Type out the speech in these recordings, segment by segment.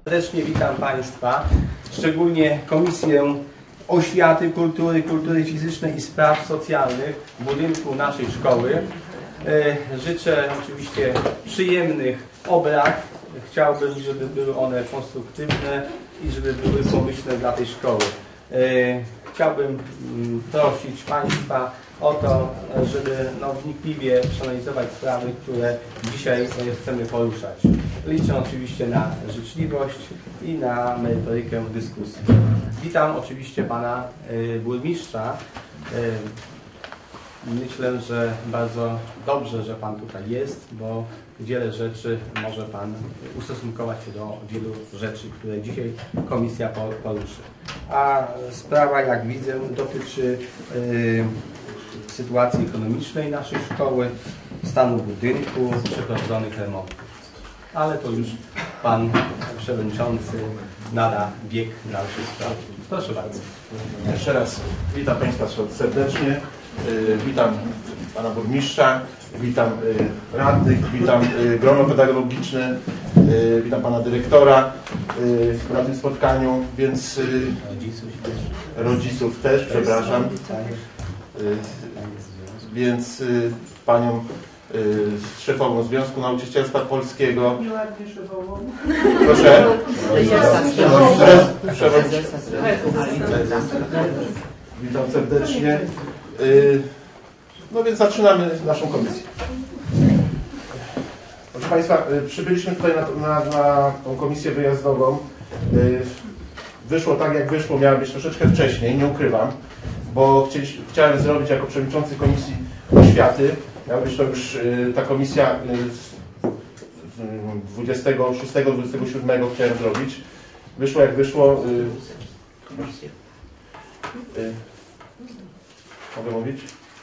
Serdecznie witam Państwa, szczególnie Komisję Oświaty, Kultury Fizycznej i Spraw Socjalnych w budynku naszej szkoły. Życzę oczywiście przyjemnych obrad. Chciałbym, żeby były one konstruktywne i żeby były pomyślne dla tej szkoły. Chciałbym prosić Państwa o to, żeby wnikliwie przeanalizować sprawy, które dzisiaj chcemy poruszać. Liczę oczywiście na życzliwość i na merytorykę dyskusji. Witam oczywiście Pana Burmistrza. Myślę, że bardzo dobrze, że Pan tutaj jest, bo wiele rzeczy może Pan ustosunkować się do wielu rzeczy, które dzisiaj Komisja poruszy. A sprawa, jak widzę, dotyczy sytuacji ekonomicznej naszej szkoły, stanu budynku, przeprowadzonych remontów. Ale to już Pan Przewodniczący nada bieg dalszych spraw. Proszę bardzo. Jeszcze raz witam Państwa serdecznie. Witam Pana Burmistrza, witam radnych, witam grono pedagogiczne, witam Pana Dyrektora na tym spotkaniu, więc rodziców też, przepraszam, więc Panią szefową Związku Nauczycielstwa Polskiego. Nieładnie szefową. Proszę. Witam serdecznie. No więc zaczynamy naszą komisję. Proszę Państwa, przybyliśmy tutaj na tą komisję wyjazdową. Wyszło tak, jak wyszło, miało być troszeczkę wcześniej, nie ukrywam, bo chciałem zrobić jako przewodniczący Komisji Oświaty. Miała być to już ta komisja 26-27 chciałem zrobić. Wyszło jak wyszło. Mogę mówić?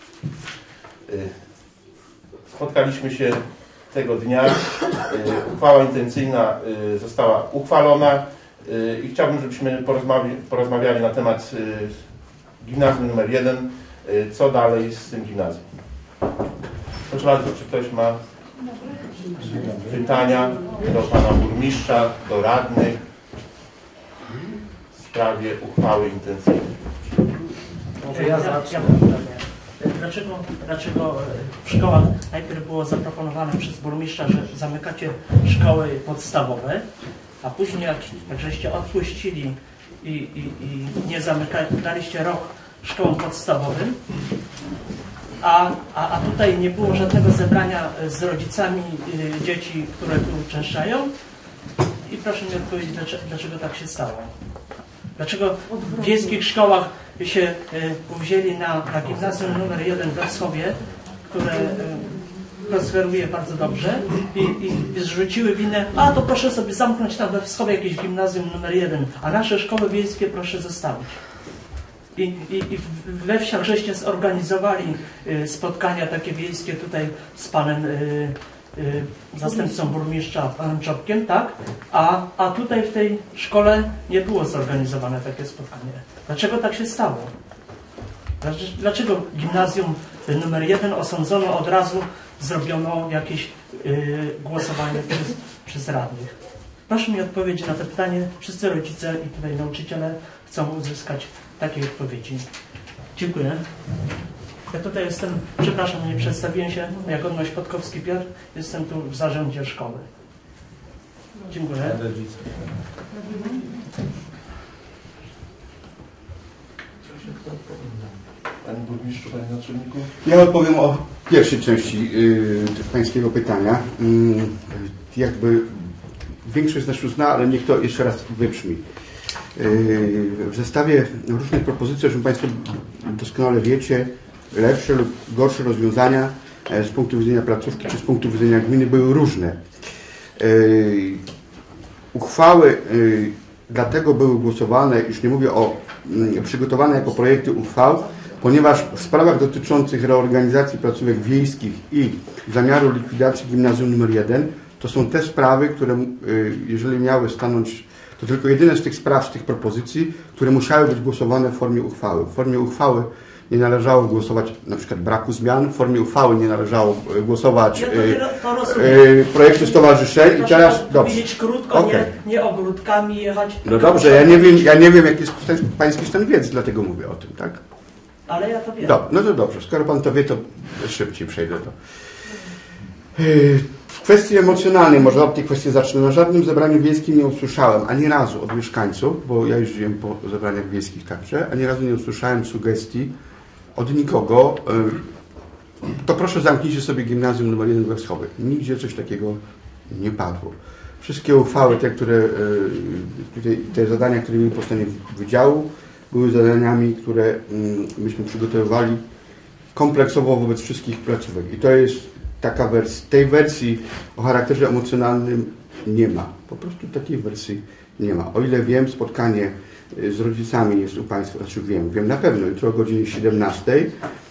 Spotkaliśmy się tego dnia. Uchwała intencyjna została uchwalona i chciałbym, żebyśmy porozmawiali na temat gimnazjum numer 1. Co dalej z tym gimnazjum? Proszę bardzo, czy ktoś ma pytania do Pana Burmistrza, do radnych w sprawie uchwały intencyjnej? Dlaczego w szkołach najpierw było zaproponowane przez burmistrza, że zamykacie szkoły podstawowe, a później jak żeście odpuścili i nie daliście rok szkołom podstawowym, a tutaj nie było żadnego zebrania z rodzicami dzieci, które tu uczęszczają? I proszę mi odpowiedzieć, dlaczego tak się stało? Dlaczego w wiejskich szkołach się uwzięli na gimnazjum numer 1 w Wrocławiu, które prosperuje bardzo dobrze i zrzuciły winę, a to proszę sobie zamknąć tam we Wschowie jakieś gimnazjum numer 1, a nasze szkoły wiejskie proszę zostawić. I we wsiach żeście zorganizowali spotkania takie wiejskie tutaj z panem zastępcą burmistrza, panem Czopkiem, tak? A tutaj w tej szkole nie było zorganizowane takie spotkanie. Dlaczego tak się stało? Dlaczego gimnazjum numer 1 osądzono od razu, zrobiono jakieś głosowanie przez radnych? Proszę mi odpowiedzieć na to pytanie. Wszyscy rodzice i tutaj nauczyciele chcą uzyskać takie odpowiedzi. Dziękuję. Ja tutaj jestem, przepraszam, nie przedstawiłem się, moja godność Podkowski Piotr, jestem tu w zarządzie szkoły. Dziękuję. Panie Burmistrzu, Panie Naczelniku? Ja odpowiem o pierwszej części Pańskiego pytania. Jakby większość z nas już zna, ale niech to jeszcze raz wybrzmi. W zestawie różnych propozycji, jak Państwo doskonale wiecie, lepsze lub gorsze rozwiązania z punktu widzenia placówki czy z punktu widzenia gminy były różne. Uchwały dlatego były głosowane, już nie mówię o przygotowane jako projekty uchwał, ponieważ w sprawach dotyczących reorganizacji placówek wiejskich i zamiaru likwidacji gimnazjum nr 1 to są te sprawy, które jeżeli miały stanąć, to tylko jedyne z tych spraw, z tych propozycji, które musiały być głosowane w formie uchwały. W formie uchwały nie należało głosować na przykład braku zmian, w formie uchwały nie należało głosować projektu stowarzyszeń i teraz... Powiedzieć krótko, okay. nie ogródkami jechać. No dobrze, ja nie wiem jaki jest pański stan wiedzy, dlatego mówię o tym, tak? Ale ja to wiem. No to dobrze, skoro pan to wie, to szybciej przejdę do... W kwestii emocjonalnej, może od tej kwestii zacznę. Na żadnym zebraniu wiejskim nie usłyszałem ani razu od mieszkańców, bo ja jeździłem po zebraniach wiejskich także, ani razu nie usłyszałem sugestii od nikogo. To proszę zamknijcie sobie gimnazjum nr 1 we Wschowie. Nigdzie coś takiego nie padło. Wszystkie uchwały, te zadania, które były po stronie wydziału, były zadaniami, które myśmy przygotowywali kompleksowo wobec wszystkich placówek. I to jest taka wersja. Tej wersji o charakterze emocjonalnym nie ma. Po prostu takiej wersji nie ma. O ile wiem, spotkanie z rodzicami jest u Państwa, znaczy wiem na pewno, jutro o godzinie 17.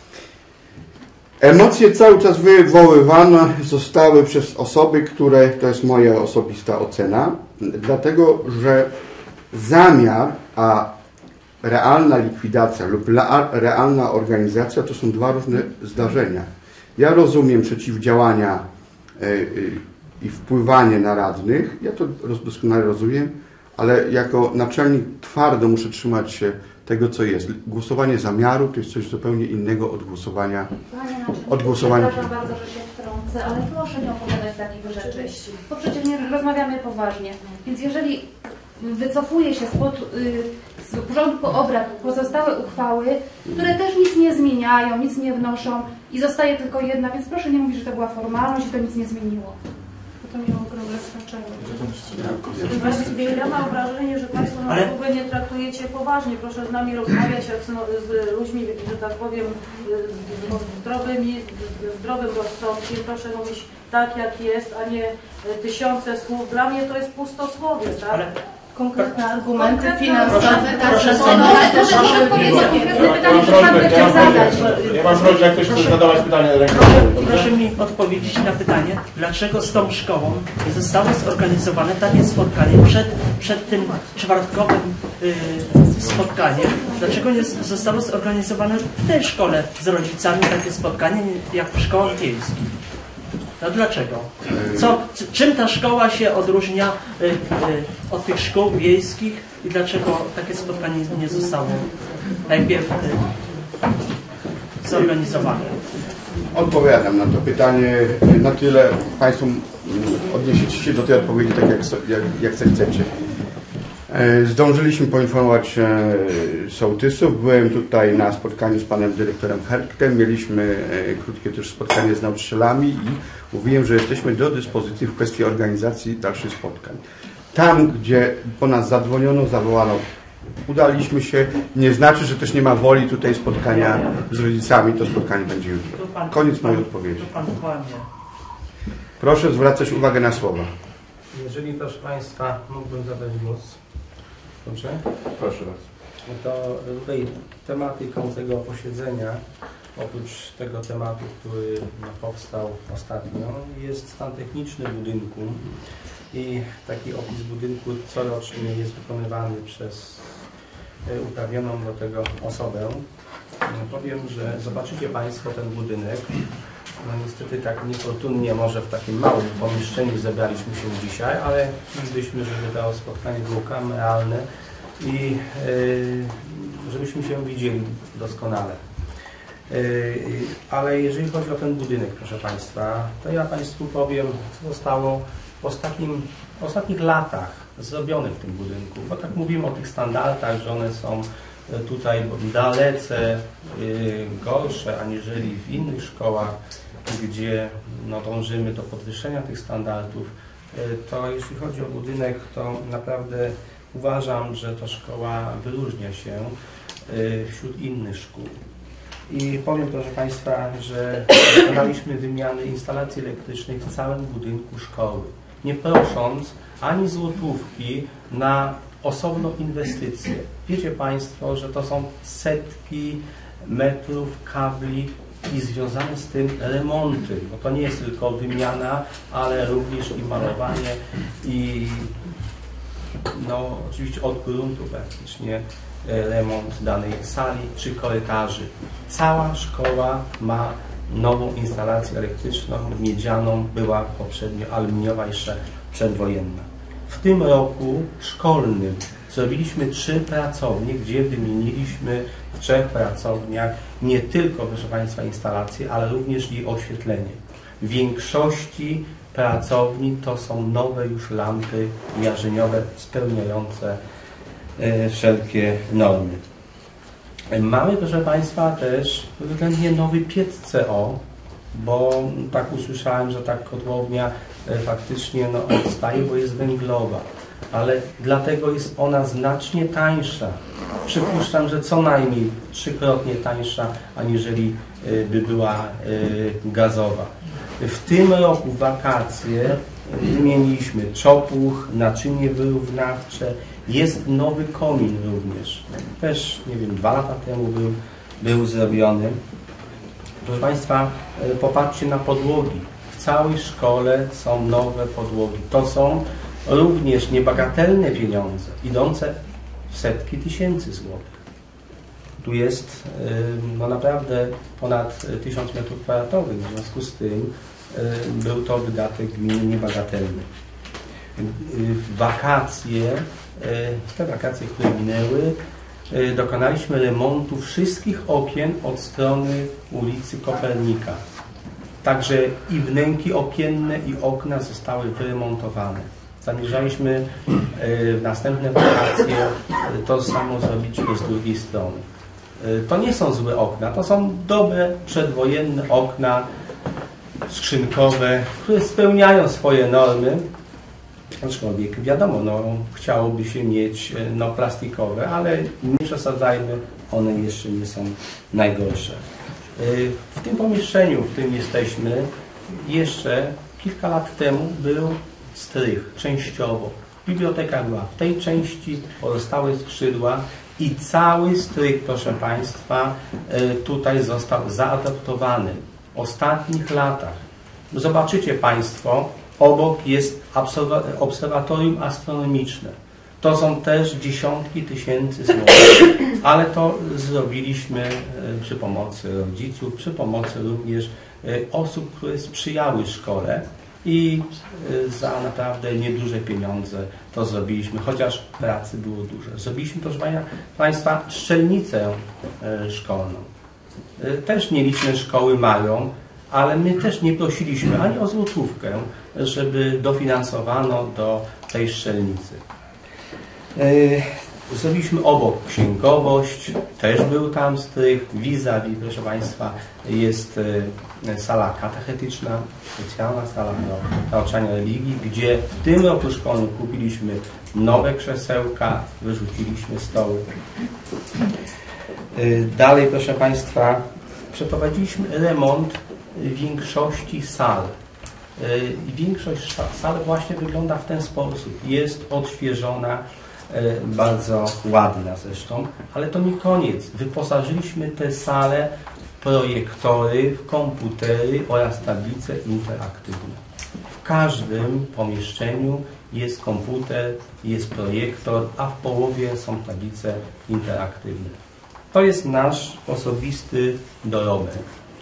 Emocje cały czas wywoływane zostały przez osoby, które, to jest moja osobista ocena, dlatego, że zamiar, a realna likwidacja lub realna organizacja to są dwa różne zdarzenia. Ja rozumiem przeciwdziałania i wpływanie na radnych, ja to doskonale rozumiem, ale jako naczelnik twardo muszę trzymać się tego, co jest. Głosowanie zamiaru to jest coś zupełnie innego od głosowania. Przepraszam bardzo, że się wtrącę, ale proszę nie opowiadać takich rzeczy, bo przecież nie rozmawiamy poważnie. Więc jeżeli wycofuje się z porządku obrad pozostałe uchwały, które też nic nie zmieniają, nic nie wnoszą i zostaje tylko jedna, więc proszę nie mówić, że to była formalność i to nic nie zmieniło. To miało ogromne znaczenie. Właściwie ja mam wrażenie, że Państwo w ogóle nie traktujecie poważnie. Proszę z nami rozmawiać jak z ludźmi, że tak powiem, zdrowym rozsądkiem. Proszę mówić tak, jak jest, a nie tysiące słów. Dla mnie to jest pustosłowie, tak? Konkretne argumenty finansowe. Ja mam prośbę, jak ktoś chce zadawać pytanie ręką. Proszę mi odpowiedzieć na pytanie, dlaczego z tą szkołą nie zostało zorganizowane takie spotkanie przed tym czwartkowym spotkaniem. Dlaczego nie zostało zorganizowane w tej szkole z rodzicami takie spotkanie jak w szkołach wiejskich? No dlaczego? Czym ta szkoła się odróżnia od tych szkół wiejskich i dlaczego takie spotkanie nie zostało najpierw zorganizowane? Odpowiadam na to pytanie. Na tyle Państwo odniesiecie się do tej odpowiedzi tak, jak chcecie. Zdążyliśmy poinformować sołtysów. Byłem tutaj na spotkaniu z panem dyrektorem Herktem. Mieliśmy krótkie też spotkanie z nauczycielami i mówiłem, że jesteśmy do dyspozycji w kwestii organizacji dalszych spotkań. Tam, gdzie po nas zadzwoniono, zawołano, udaliśmy się. Nie znaczy, że też nie ma woli tutaj spotkania z rodzicami. To spotkanie będzie jutro. Koniec mojej odpowiedzi. Proszę zwracać uwagę na słowa. Jeżeli, proszę Państwa, mógłbym zabrać głos. Dobrze? Proszę bardzo. To tutaj tematyką tego posiedzenia, oprócz tego tematu, który powstał ostatnio, jest stan techniczny budynku i taki opis budynku corocznie jest wykonywany przez uprawnioną do tego osobę. Powiem, że zobaczycie Państwo ten budynek. No niestety tak niefortunnie może w takim małym pomieszczeniu zebraliśmy się dzisiaj, ale chcielibyśmy, żeby to spotkanie było kameralne i żebyśmy się widzieli doskonale. Ale jeżeli chodzi o ten budynek, proszę Państwa, to ja Państwu powiem, co zostało w ostatnich latach zrobione w tym budynku, bo tak mówimy o tych standardach, że one są tutaj dalece gorsze aniżeli w innych szkołach, gdzie no, dążymy do podwyższenia tych standardów, to jeśli chodzi o budynek, to naprawdę uważam, że ta szkoła wyróżnia się wśród innych szkół. I powiem, proszę Państwa, że dokonaliśmy wymiany instalacji elektrycznej w całym budynku szkoły, nie prosząc ani złotówki na osobną inwestycję. Wiecie Państwo, że to są setki metrów kabli i związane z tym remonty, bo to nie jest tylko wymiana, ale również i malowanie i no oczywiście od gruntu praktycznie remont danej sali czy korytarzy. Cała szkoła ma nową instalację elektryczną, miedzianą, była poprzednio aluminiowa, jeszcze przedwojenna. W tym roku szkolnym zrobiliśmy 3 pracownie, gdzie wymieniliśmy w 3 pracowniach nie tylko, proszę Państwa, instalacje, ale również i oświetlenie. W większości pracowni to są nowe już lampy jarzeniowe spełniające wszelkie normy. Mamy, proszę Państwa, też względnie nowy piec CO, bo tak usłyszałem, że ta kotłownia faktycznie odstaje, bo jest węglowa, ale dlatego jest ona znacznie tańsza. Przypuszczam, że co najmniej 3-krotnie tańsza, aniżeli by była gazowa. W tym roku w wakacje wymieniliśmy czopuch, naczynie wyrównawcze, jest nowy komin również. Też, nie wiem, 2 lata temu był zrobiony. Proszę Państwa, popatrzcie na podłogi. W całej szkole są nowe podłogi. To są również niebagatelne pieniądze, idące w setki tysięcy złotych. Tu jest naprawdę ponad 1000 m², w związku z tym był to wydatek gminy niebagatelny. Te wakacje, które minęły, dokonaliśmy remontu wszystkich okien od strony ulicy Kopernika. Także i wnęki okienne, i okna zostały wyremontowane. Zamierzaliśmy w następne wakacje to samo zrobić z drugiej strony. To nie są złe okna, to są dobre, przedwojenne okna skrzynkowe, które spełniają swoje normy. Aczkolwiek wiadomo, chciałoby się mieć plastikowe, ale nie przesadzajmy, one jeszcze nie są najgorsze. W tym pomieszczeniu, w którym jesteśmy, jeszcze kilka lat temu był strych, częściowo. Biblioteka była w tej części, pozostały skrzydła i cały strych, proszę Państwa, tutaj został zaadaptowany w ostatnich latach. Zobaczycie Państwo, obok jest obserwatorium astronomiczne. To są też dziesiątki tysięcy złotych, ale to zrobiliśmy przy pomocy rodziców, przy pomocy również osób, które sprzyjały szkole i za naprawdę nieduże pieniądze to zrobiliśmy, chociaż pracy było dużo. Zrobiliśmy, proszę Państwa, strzelnicę szkolną. Też nieliczne szkoły mają, ale my też nie prosiliśmy ani o złotówkę, żeby dofinansowano do tej strzelnicy. Zrobiliśmy obok księgowość, też był tam strych, vis-a-vis, proszę Państwa, jest sala katechetyczna, specjalna sala do nauczania religii, gdzie w tym roku szkolnym kupiliśmy nowe krzesełka, wyrzuciliśmy stoły. Dalej, proszę Państwa, przeprowadziliśmy remont większości sal. Większość sal właśnie wygląda w ten sposób. Jest odświeżona, bardzo ładna zresztą, ale to nie koniec. Wyposażyliśmy te sale w projektory, w komputery oraz tablice interaktywne. W każdym pomieszczeniu jest komputer, jest projektor, a w połowie są tablice interaktywne. To jest nasz osobisty dorobek.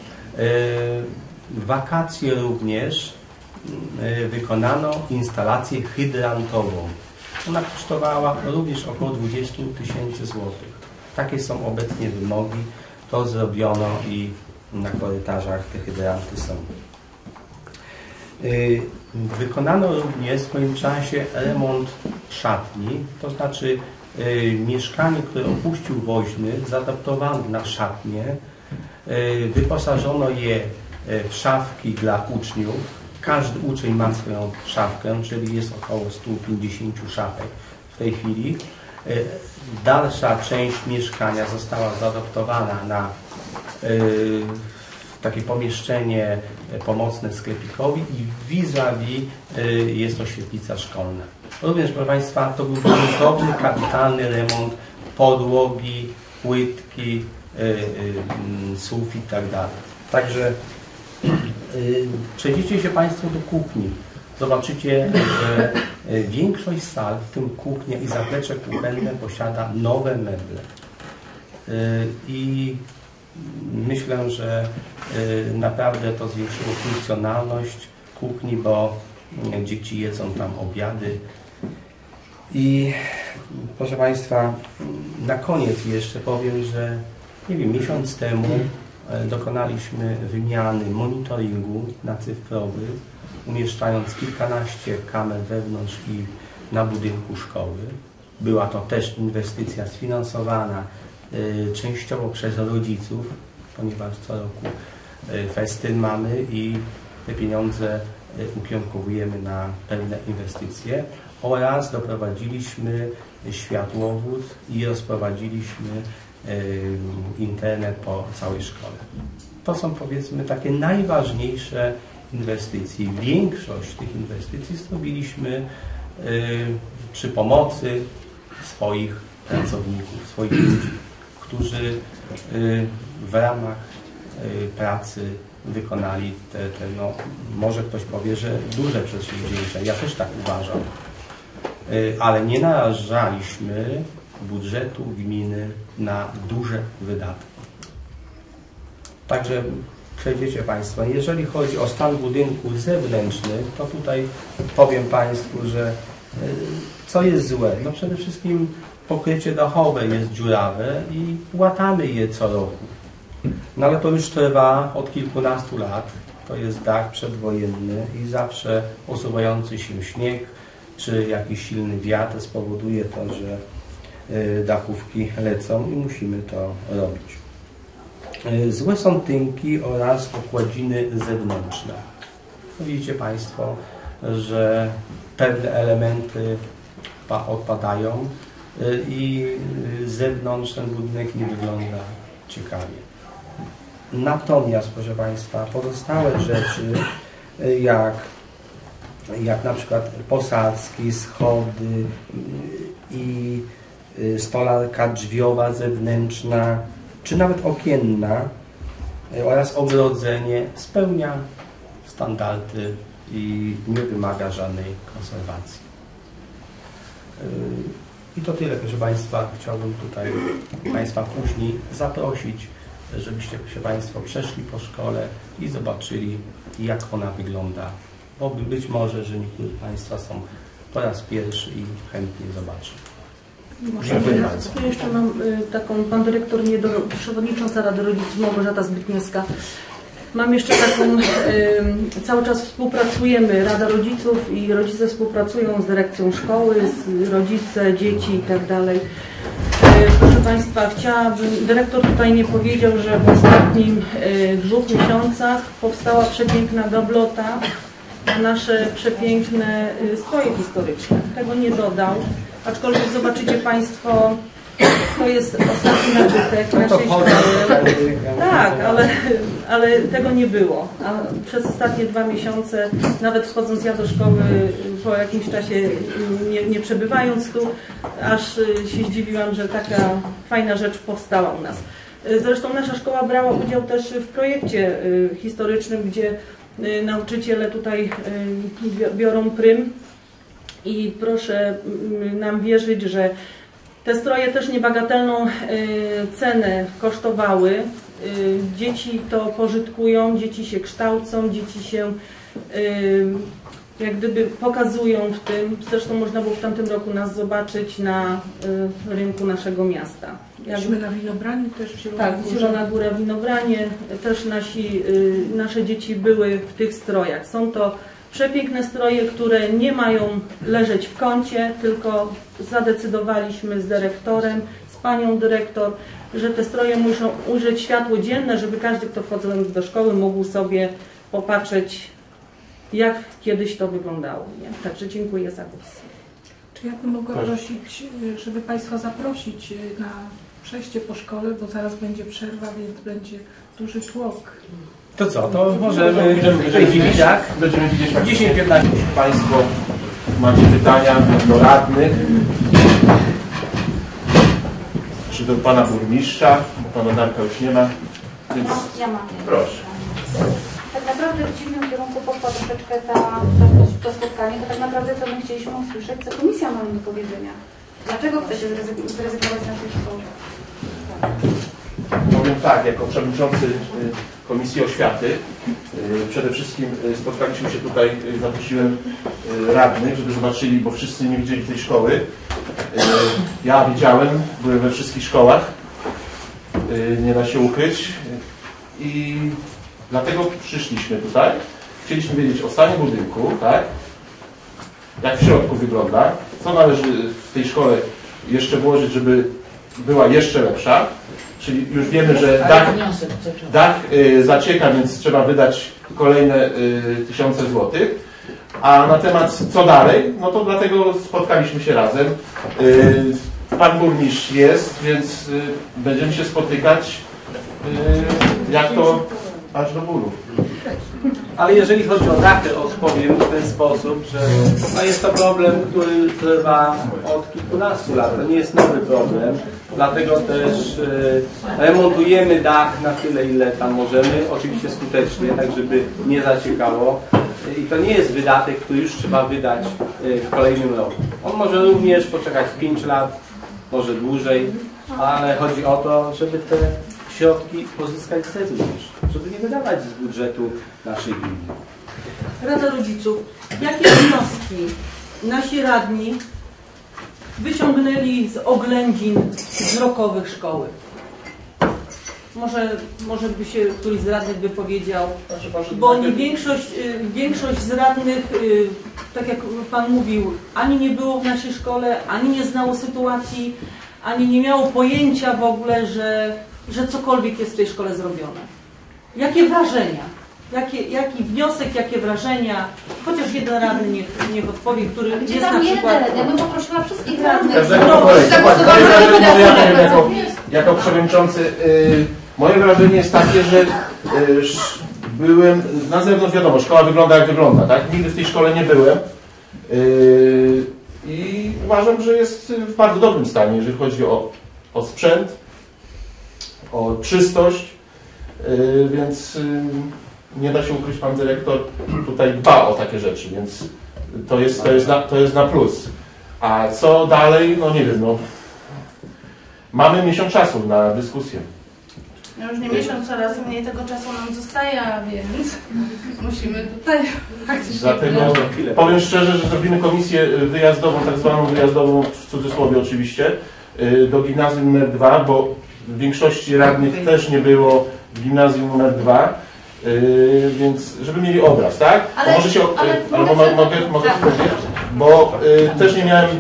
W wakacje również wykonano instalację hydrantową. Ona kosztowała również około 20 000 złotych. Takie są obecnie wymogi. To zrobiono i na korytarzach te hydranty są. Wykonano również w swoim czasie remont szatni, to znaczy mieszkanie, które opuścił woźny, zaadaptowano na szatnię. Wyposażono je w szafki dla uczniów. Każdy uczeń ma swoją szafkę, czyli jest około 150 szafek w tej chwili. Dalsza część mieszkania została zaadaptowana na takie pomieszczenie pomocne sklepikowi i vis-a-vis jest to świetlica szkolna. Również, proszę Państwa, to był gruntowny, kapitalny remont podłogi, płytki, sufit i tak dalej. Także przejdziecie się Państwo do kuchni. zobaczycie, że większość sal, w tym kuchnia i zaplecze kuchenne, posiada nowe meble. I myślę, że naprawdę to zwiększyło funkcjonalność kuchni, bo dzieci jedzą tam obiady. I proszę Państwa, na koniec jeszcze powiem, że nie wiem, miesiąc temu dokonaliśmy wymiany monitoringu na cyfrowy, umieszczając kilkanaście kamer wewnątrz i na budynku szkoły. Była to też inwestycja sfinansowana częściowo przez rodziców, ponieważ co roku festyn mamy i te pieniądze ukierunkowujemy na pewne inwestycje, oraz doprowadziliśmy światłowód i rozprowadziliśmy internet po całej szkole. To są, powiedzmy, takie najważniejsze inwestycje. Większość tych inwestycji zrobiliśmy przy pomocy swoich pracowników, swoich ludzi, którzy w ramach pracy wykonali te no, może ktoś powie, że duże przedsięwzięcia. Ja też tak uważam. Ale nie narażaliśmy budżetu gminy na duże wydatki. Także przejdziecie Państwo, jeżeli chodzi o stan budynków zewnętrznych, to tutaj powiem Państwu, że co jest złe? No przede wszystkim pokrycie dachowe jest dziurawe i łatamy je co roku. No ale to już trwa od kilkunastu lat. To jest dach przedwojenny i zawsze osuwający się śnieg czy jakiś silny wiatr spowoduje to, że dachówki lecą i musimy to robić. Złe są tynki oraz okładziny zewnętrzne. Widzicie Państwo, że pewne elementy odpadają i z zewnątrz ten budynek nie wygląda ciekawie. Natomiast, proszę Państwa, pozostałe rzeczy, jak na przykład posadzki, schody i stolarka drzwiowa zewnętrzna, czy nawet okienna oraz ogrodzenie, spełnia standardy i nie wymaga żadnej konserwacji. I to tyle, proszę Państwa. Chciałbym tutaj Państwa później zaprosić, żebyście się Państwo przeszli po szkole i zobaczyli, jak ona wygląda. Bo być może, że niektórzy Państwa są po raz pierwszy i chętnie zobaczą. Ja jeszcze mam taką, pan dyrektor, przewodnicząca Rady Rodziców Małgorzata Zbytniewska. Mam jeszcze taką, cały czas współpracujemy, Rada Rodziców i rodzice współpracują z dyrekcją szkoły, rodzice, dzieci i tak dalej. Proszę Państwa, chciałabym, dyrektor tutaj nie powiedział, że w ostatnim 2 miesiącach powstała przepiękna gablota na nasze przepiękne stroje historyczne. Tego nie dodał, aczkolwiek zobaczycie Państwo, to jest ostatni nabytek naszej szkoły. Tak, ale tego nie było. A przez ostatnie 2 miesiące, nawet wchodząc ja do szkoły po jakimś czasie, nie przebywając tu, aż się zdziwiłam, że taka fajna rzecz powstała u nas. Zresztą nasza szkoła brała udział też w projekcie historycznym, gdzie nauczyciele tutaj biorą prym i proszę nam wierzyć, że te stroje też niebagatelną cenę kosztowały. Dzieci to pożytkują, dzieci się kształcą, dzieci się jak gdyby pokazują w tym. Zresztą można było w tamtym roku nas zobaczyć na rynku naszego miasta. Byliśmy na Winobraniu też w Zielonej Tak, w Zielona Góra Winobranie. Też nasze dzieci były w tych strojach. Są to przepiękne stroje, które nie mają leżeć w kącie, tylko zadecydowaliśmy z dyrektorem, z panią dyrektor, że te stroje muszą ujrzeć światło dzienne, żeby każdy, kto wchodząc do szkoły, mógł sobie popatrzeć, jak kiedyś to wyglądało. Nie? Także dziękuję za głos. Czy ja bym mogła prosić, żeby Państwa zaprosić na przejście po szkole, bo zaraz będzie przerwa, więc będzie duży tłok. To co, to możemy w tej chwili, tak? Będziemy widzieć 10-15. Państwo macie pytania do radnych, czy do Pana Burmistrza, bo Pana Darka już nie ma, więc Ja mam. proszę. Tak naprawdę w dziwnym kierunku poszła troszeczkę ta to spotkanie, to tak naprawdę to my chcieliśmy usłyszeć, co komisja ma do powiedzenia. Dlaczego chce się zrezygnować z naszej szkoły? Powiem tak, jako przewodniczący Komisji Oświaty przede wszystkim spotkaliśmy się tutaj, zaprosiłem radnych, żeby zobaczyli, bo wszyscy nie widzieli tej szkoły. Ja widziałem, byłem we wszystkich szkołach, nie da się ukryć i dlatego przyszliśmy tutaj. Chcieliśmy wiedzieć o stanie budynku, tak? Jak w środku wygląda, co należy w tej szkole jeszcze włożyć, żeby była jeszcze lepsza. Czyli już wiemy, że dach zacieka, więc trzeba wydać kolejne tysiące złotych. A na temat co dalej, no to dlatego spotkaliśmy się razem. Pan burmistrz jest, więc będziemy się spotykać jak to aż do bólu. Ale jeżeli chodzi o dachy, powiem w ten sposób, że no jest to problem, który trwa od kilkunastu lat. To nie jest nowy problem. Dlatego też remontujemy dach na tyle, ile tam możemy. Oczywiście skutecznie, tak żeby nie zaciekało. I to nie jest wydatek, który już trzeba wydać w kolejnym roku. On może również poczekać 5 lat, może dłużej, ale chodzi o to, żeby te środki pozyskać również, żeby nie wydawać z budżetu naszej gminy. Rada Rodziców, jakie wnioski nasi radni wyciągnęli z oględzin wzrokowych szkoły? Może by się któryś z radnych by powiedział, bo nie większość z radnych, tak jak Pan mówił, ani nie było w naszej szkole, ani nie znało sytuacji, ani nie miało pojęcia w ogóle, że cokolwiek jest w tej szkole zrobione. Jakie wrażenia? Jaki wniosek, jakie wrażenia? Chociaż jeden radny niech odpowie, który jest na przykład... Ja bym poprosiła wszystkich radnych. Jako przewodniczący, moje wrażenie jest takie, że byłem na zewnątrz, wiadomo, szkoła wygląda jak wygląda, tak? Nigdy w tej szkole nie byłem i uważam, że jest w bardzo dobrym stanie, jeżeli chodzi o sprzęt, o czystość, więc nie da się ukryć, pan dyrektor tutaj dba o takie rzeczy, więc to jest na plus. A co dalej? No nie wiem, no mamy miesiąc czasu na dyskusję. No już nie miesiąc, coraz mniej tego czasu nam zostaje, a więc musimy tutaj faktycznie... Dlatego powiem szczerze, że zrobimy komisję wyjazdową, tak zwaną wyjazdową, w cudzysłowie oczywiście, do gimnazjum nr 2, bo w większości radnych też nie było w gimnazjum nr 2, więc żeby mieli obraz, tak? Ale, może się, albo mogę powiedzieć, bo też nie miałem,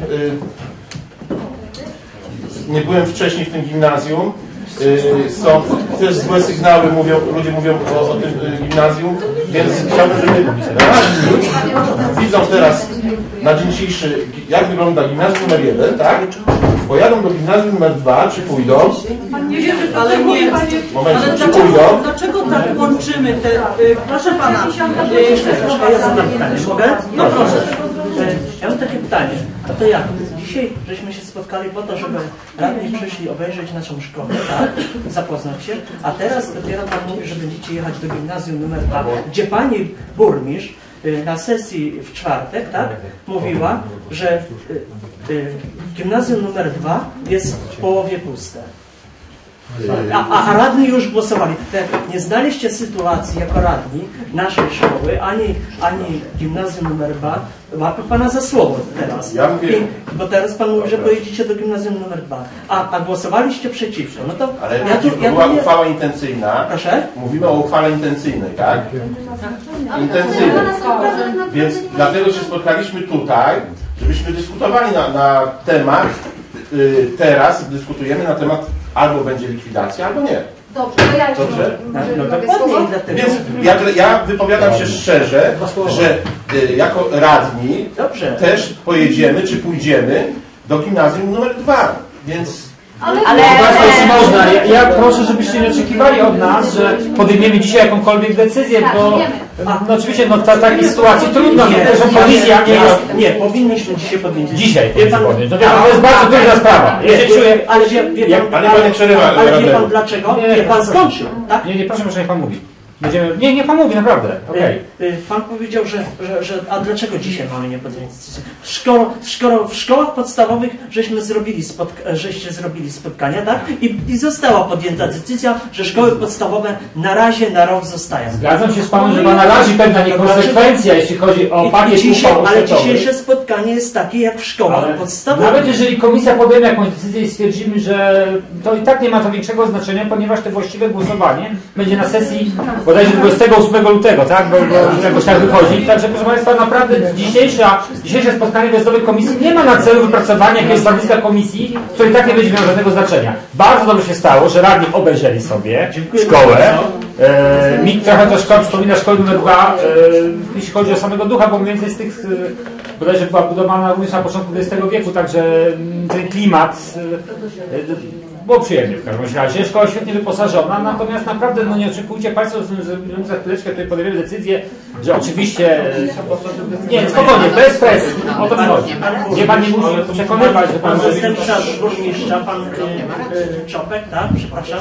nie byłem wcześniej w tym gimnazjum. Są też złe sygnały, ludzie mówią o tym gimnazjum, więc chciałbym, żeby radni widzą teraz na dzień dzisiejszy, jak wygląda gimnazjum numer 1, tak? Pojadą do gimnazjum numer 2, czy pójdą? Ale nie, Momencie, czy ale pójdą? dlaczego tak łączymy te... Proszę Pana, ja zadam pytanie, mogę? No proszę. Ja mam takie pytanie, a to jak? Dzisiaj żeśmy się spotkali po to, żeby radni przyszli obejrzeć naszą szkołę, tak? Zapoznać się, a teraz dopiero Pan mówi, że będziecie jechać do gimnazjum numer 2, gdzie Pani burmistrz na sesji w czwartek, tak, mówiła, że gimnazjum numer 2 jest w połowie puste. A radni już głosowali. Nie znaliście sytuacji jako radni naszej szkoły, ani gimnazjum numer 2. Łapię Pana za słowo teraz. Ja mówię... Bo teraz Pan mówi, że pojedziecie do gimnazjum numer 2. A głosowaliście przeciwko. No to ale była uchwała intencyjna. Proszę? Mówimy o uchwale intencyjnej, tak? Intencyjnej. Więc dlatego się spotkaliśmy tutaj, żebyśmy dyskutowali na temat, teraz dyskutujemy na temat albo będzie likwidacja, albo nie. Dobrze, to ja jeszcze Dobrze? Dlatego. Więc ja wypowiadam się szczerze, że jako radni też pojedziemy, czy pójdziemy do gimnazjum numer 2. Więc... Ale jeśli można, ja proszę, żebyście nie oczekiwali od nas, że podejmiemy dzisiaj jakąkolwiek decyzję, bo no oczywiście no, takiej sytuacji trudno, że komisja nie jest... Nie, powinniśmy dzisiaj podjąć. Dzisiaj podjąć. No to jest bardzo duża sprawa. Ja się czuję... Ale wie pan dlaczego? Nie, pan skończył, tak? Nie, proszę, niech pan mówi. będziemy... Nie, pan mówi, naprawdę. Okej. Pan powiedział, a dlaczego dzisiaj mamy nie podjąć decyzji? W szkołach podstawowych żeście zrobili spotkania, tak? I została podjęta decyzja, że szkoły podstawowe na razie na rok zostają. Zgadzam się z panem, że pana razi pewna niekonsekwencja, jeśli chodzi o pakiet uchwał. Ale dzisiejsze spotkanie jest takie jak w szkołach podstawowych. Nawet jeżeli komisja podejmie jakąś decyzję i stwierdzimy, że to i tak nie ma to większego znaczenia, ponieważ to właściwe głosowanie będzie na sesji bodajże 28 lutego, tak? Bo jakoś tak wychodzi. Także proszę Państwa, naprawdę dzisiejsze spotkanie wojskowej komisji nie ma na celu wypracowania jakiegoś stanowiska komisji, które i tak nie będzie miało żadnego znaczenia. Bardzo dobrze się stało, że radni obejrzeli sobie szkołę. Mi trochę to szkoła przypomina szkołę numer 2, jeśli chodzi o samego ducha, bo mniej więcej z tych bodajże była budowana również na początku XX wieku, także ten klimat było przyjemnie w każdym razie. Szkoła świetnie wyposażona, natomiast naprawdę no nie oczekujcie Państwo, że za chwileczkę tutaj podejmiemy decyzję, że oczywiście... Nie, spokojnie, bez presji, o to chodzi. Gdzie Pan nie musi przekonywać, że Pan... Zastępca burmistrza, pan Czopek, tak, przepraszam,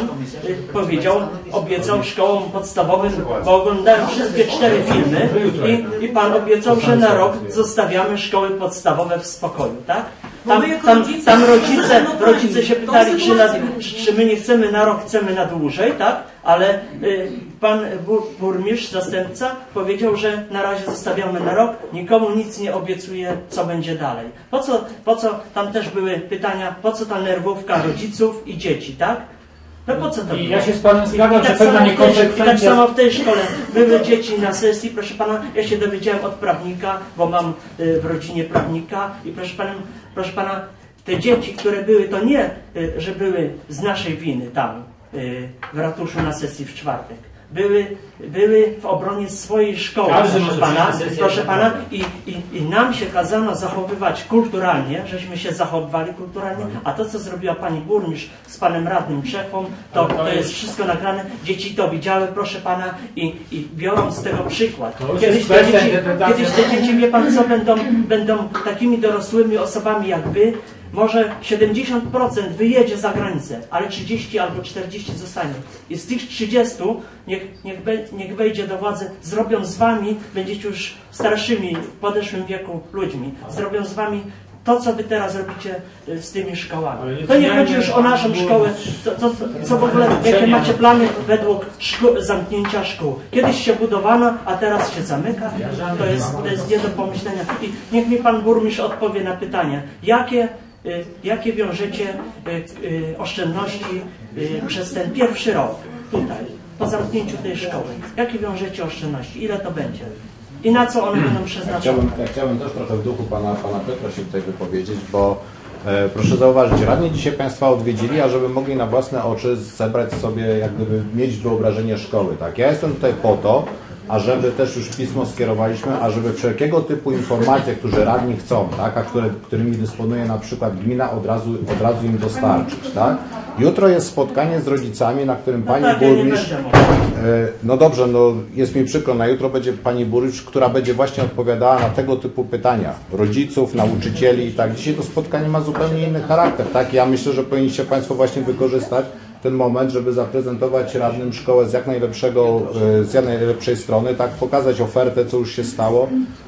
obiecał szkołom podstawowym, bo oglądałem wszystkie 4 filmy i pan obiecał, że na rok zostawiamy szkoły podstawowe w spokoju, tak? Tam rodzice się pytali, czy my nie chcemy na rok, chcemy na dłużej, tak? Ale pan burmistrz, zastępca, powiedział, że na razie zostawiamy na rok, nikomu nic nie obiecuje, co będzie dalej. Po co tam też były pytania, po co ta nerwówka rodziców i dzieci, tak? No po co to było? Ja się z panem zgadzam, że pewna niekonsekwencja... Tak samo w tej szkole były dzieci na sesji, proszę pana, ja się dowiedziałem od prawnika, bo mam w rodzinie prawnika i proszę pana, te dzieci, które były, to nie, że były z naszej winy tam w ratuszu na sesji w czwartek. Były w obronie swojej szkoły, proszę pana, i nam się kazano zachowywać kulturalnie, żeśmy się zachowywali kulturalnie, a to, co zrobiła pani burmistrz z panem radnym Czechą, to jest wszystko nagrane, dzieci to widziały, proszę pana, i biorą z tego przykład. Kiedyś te dzieci, wie pan co, będą takimi dorosłymi osobami jak wy. Może 70% wyjedzie za granicę, ale 30 albo 40 zostanie. I z tych 30 niech wejdzie do władzy, zrobią z wami, będziecie już starszymi, w podeszłym wieku ludźmi, zrobią z wami to, co wy teraz robicie z tymi szkołami. To nie chodzi już o naszą szkołę, co w ogóle, jakie macie plany według zamknięcia szkół. Kiedyś się budowano, a teraz się zamyka. To jest nie do pomyślenia. I niech mi pan burmistrz odpowie na pytanie, jakie wiążecie oszczędności przez ten pierwszy rok tutaj, po zamknięciu tej szkoły? Jakie wiążecie oszczędności? Ile to będzie? I na co one będą przeznaczone? Chciałbym też trochę w duchu pana Piotra się tutaj wypowiedzieć, bo proszę zauważyć, radni dzisiaj Państwa odwiedzili, ażeby mogli na własne oczy zebrać sobie, jak gdyby mieć wyobrażenie szkoły. Tak? Ja jestem tutaj po to, ażeby też już pismo skierowaliśmy, ażeby wszelkiego typu informacje, które radni chcą, tak, a którymi dysponuje na przykład gmina, od razu im dostarczyć. Tak? Jutro jest spotkanie z rodzicami, na którym pani burmistrz... No dobrze, no jest mi przykro, na jutro będzie pani burmistrz, która będzie właśnie odpowiadała na tego typu pytania rodziców, nauczycieli i tak. Dzisiaj to spotkanie ma zupełnie inny charakter. Tak? Ja myślę, że powinniście Państwo właśnie wykorzystać ten moment, żeby zaprezentować radnym szkołę z jak najlepszej strony, tak, pokazać ofertę, co już się stało.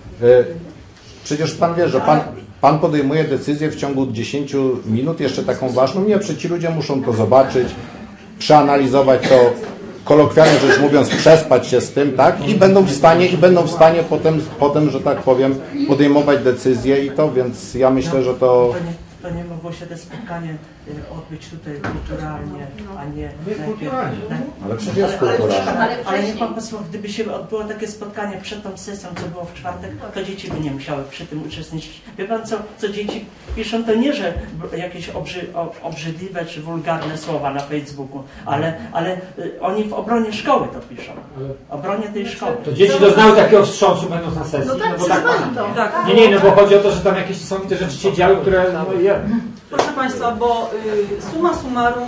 Przecież Pan wie, że Pan podejmuje decyzję w ciągu 10 minut, jeszcze taką ważną, nie, przecież ci ludzie muszą to zobaczyć, przeanalizować to, kolokwialnie rzecz mówiąc, przespać się z tym, tak, i będą w stanie potem, że tak powiem, podejmować decyzje i to, więc ja myślę, że to nie mogło się to spotkanie odbyć tutaj kulturalnie, a nie... Ale przecież jest kulturalnie. Ale niech pan posłucha, gdyby się odbyło takie spotkanie przed tą sesją, co było w czwartek, to dzieci by nie musiały przy tym uczestniczyć. Wie pan co dzieci piszą, to nie, że jakieś obrzydliwe czy wulgarne słowa na Facebooku, ale oni w obronie szkoły to piszą. Obronie tej szkoły. To dzieci doznały takiego wstrząsu będąc na sesji. No bo chodzi o to, że tam jakieś niesamowite rzeczy się działy, które... Proszę Państwa, bo summa summarum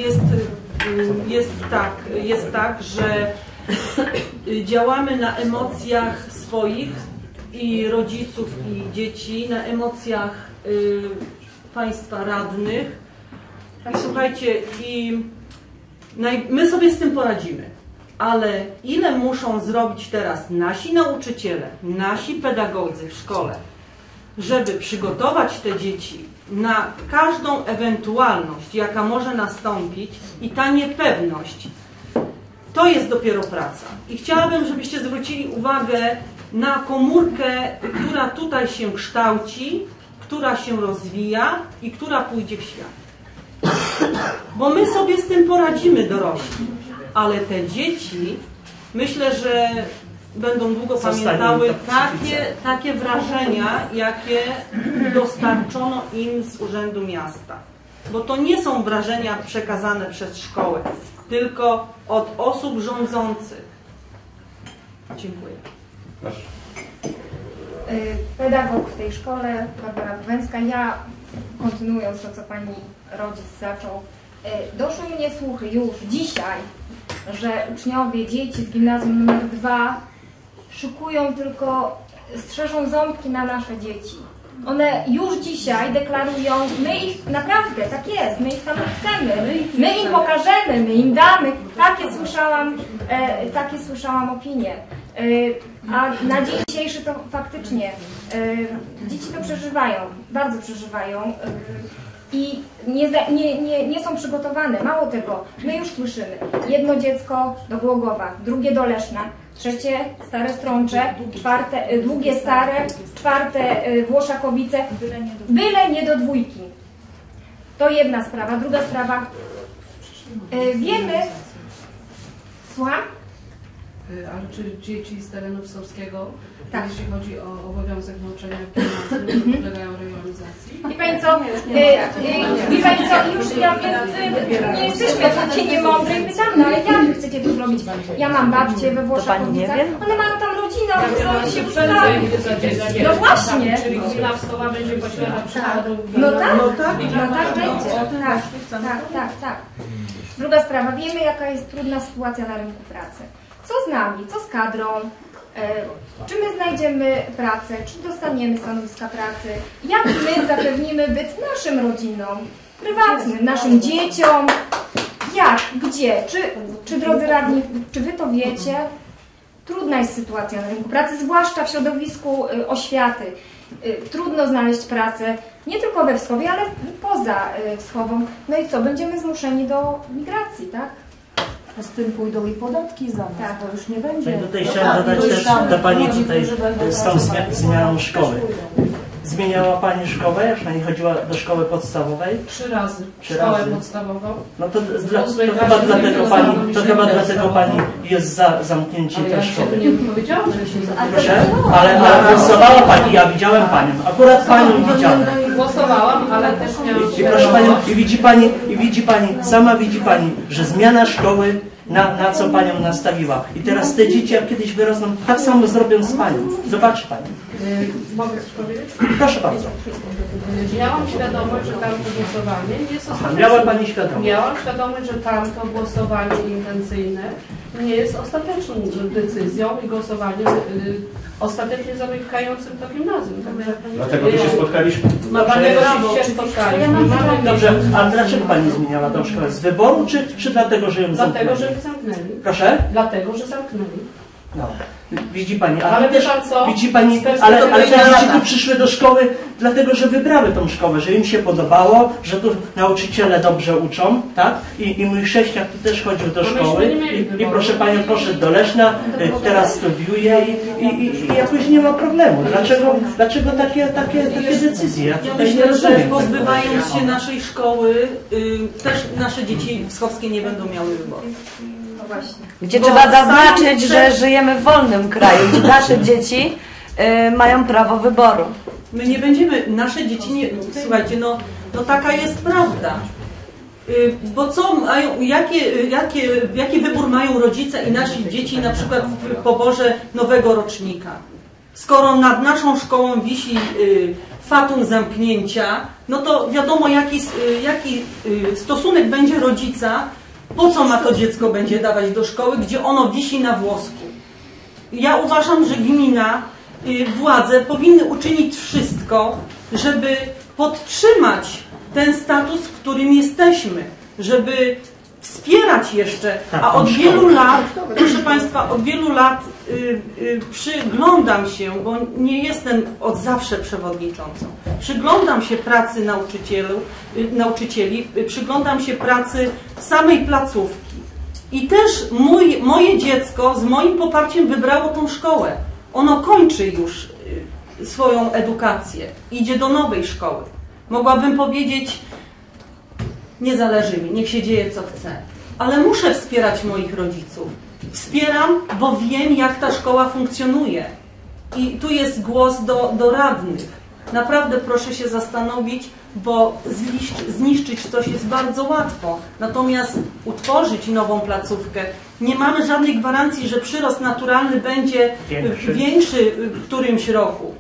jest tak, że działamy na emocjach swoich i rodziców i dzieci, na emocjach Państwa radnych. I słuchajcie, my sobie z tym poradzimy. ale ile muszą zrobić teraz nasi nauczyciele, nasi pedagodzy w szkole, żeby przygotować te dzieci na każdą ewentualność, jaka może nastąpić i ta niepewność, to jest dopiero praca. I chciałabym, żebyście zwrócili uwagę na komórkę, która tutaj się kształci, która się rozwija i która pójdzie w świat. Bo my sobie z tym poradzimy, dorośli, ale te dzieci, myślę, że będą długo pamiętały takie wrażenia, jakie dostarczono im z Urzędu Miasta. Bo to nie są wrażenia przekazane przez szkołę, tylko od osób rządzących. Dziękuję. Proszę. Pedagog w tej szkole, Barbara Bowęcka. Ja, kontynuując to, co pani rodzic zaczął, doszły mnie słuchy już dzisiaj, że uczniowie, dzieci z gimnazjum nr 2 szykują tylko, strzeżą ząbki na nasze dzieci. One już dzisiaj deklarują, my ich, naprawdę, tak jest, my ich tam chcemy, my im pokażemy, my im damy. Takie słyszałam opinie. A na dzień dzisiejszy to faktycznie dzieci to przeżywają, bardzo przeżywają i nie są przygotowane. Mało tego, my już słyszymy, jedno dziecko do Głogowa, drugie do Leszna, trzecie Stare Strącze, czwarte Długie Stare, czwarte Włoszakowice, byle nie do dwójki. To jedna sprawa. Druga sprawa, wiemy, słucham? Ale czy dzieci z terenu Wsowskiego, tak, jeśli chodzi o obowiązek nauczania w gimnazjum, podlegają rejonizacji? Wie pani co, już ja wiem, nie jesteśmy takie niemądre i pytamy, no ale jak wy chcecie to zrobić? Ja mam babcię we Włoszakowicach, one mają tam rodzinę, one się ustawią. No właśnie. Czyli gmina Wskowa będzie posiadała przychodu. No tak będzie. Tak. Druga sprawa, wiemy, jaka jest trudna sytuacja na rynku pracy. Co z nami, co z kadrą, czy my znajdziemy pracę, czy dostaniemy stanowiska pracy, jak my zapewnimy byt naszym rodzinom, prywatnym, naszym dzieciom, jak, gdzie, czy drodzy radni, czy wy to wiecie? Trudna jest sytuacja na rynku pracy, zwłaszcza w środowisku oświaty. Trudno znaleźć pracę, nie tylko we Wschowie, ale poza Wschową. No i co, będziemy zmuszeni do migracji, tak? Z tym pójdą i podatki za nas, bo już nie będzie. Tutaj chciałem dodać też do Pani tutaj z tą zmianą szkoły. Zmieniała Pani szkołę, jak Pani chodziła do szkoły podstawowej? 3 razy. Szkołę podstawową. No to chyba dlatego Pani jest za zamknięciem tej szkoły. Nie powiedziałam, że się Proszę? Ale głosowała Pani, ja widziałem Panią. Akurat Panią widziałem. Głosowałam, ale też miałam... I proszę Panią, widzi Pani, sama widzi Pani, że zmiana szkoły na co Panią nastawiła. I teraz te dzieci, jak kiedyś wyrosną, tak samo zrobią z Panią. Zobaczy Pani. Mogę coś powiedzieć? Proszę bardzo. Miałam świadomość, że tamto głosowanie jest ostateczne. Miała Pani świadomość? Miałam świadomość, że tamto głosowanie intencyjne nie jest ostateczną decyzją i głosowaniem ostatecznie zamykającym to gimnazjum. Dlatego tu się spotkaliśmy. Dlatego się spotkaliśmy. Dobrze, a dlaczego Pani zmieniała tą szkołę? Z wyboru, czy dlatego, że ją zamknęli? Dlatego, że zamknęli. Proszę? Dlatego, że zamknęli. No. Widzi Pani, ale też, widzi Pani, ale te dzieci tu przyszły do szkoły dlatego, że wybrały tą szkołę, że im się podobało, że tu nauczyciele dobrze uczą, tak? I mój chrześciak tu też chodził do szkoły i proszę Panią, poszedł do Leszna, teraz studiuje i jakoś nie ma problemu. Dlaczego takie decyzje? Ja myślę, że pozbywając się naszej szkoły, też nasze dzieci wschowskie nie będą miały wyboru. Gdzie trzeba zaznaczyć, że żyjemy w wolnym kraju, gdzie nasze dzieci mają prawo wyboru. My nie będziemy, nasze dzieci nie, słuchajcie, no taka jest prawda. Bo co mają, jaki wybór mają rodzice i nasi dzieci na przykład w poborze nowego rocznika? Skoro nad naszą szkołą wisi fatum zamknięcia, no to wiadomo jaki stosunek będzie rodzica. Po co ma to dziecko będzie dawać do szkoły, gdzie ono wisi na włosku? Ja uważam, że gmina, władze powinny uczynić wszystko, żeby podtrzymać ten status, w którym jesteśmy, żeby wspierać jeszcze, a od wielu lat, proszę Państwa, od wielu lat przyglądam się, bo nie jestem od zawsze przewodniczącą, przyglądam się pracy nauczycieli, przyglądam się pracy samej placówki i też moje dziecko z moim poparciem wybrało tą szkołę. Ono kończy już swoją edukację, idzie do nowej szkoły. Mogłabym powiedzieć, nie zależy mi, niech się dzieje co chce, ale muszę wspierać moich rodziców. Wspieram, bo wiem, jak ta szkoła funkcjonuje. I tu jest głos do radnych. Naprawdę proszę się zastanowić, bo zniszczyć coś jest bardzo łatwo. Natomiast utworzyć nową placówkę, nie mamy żadnej gwarancji, że przyrost naturalny będzie większy w którymś roku.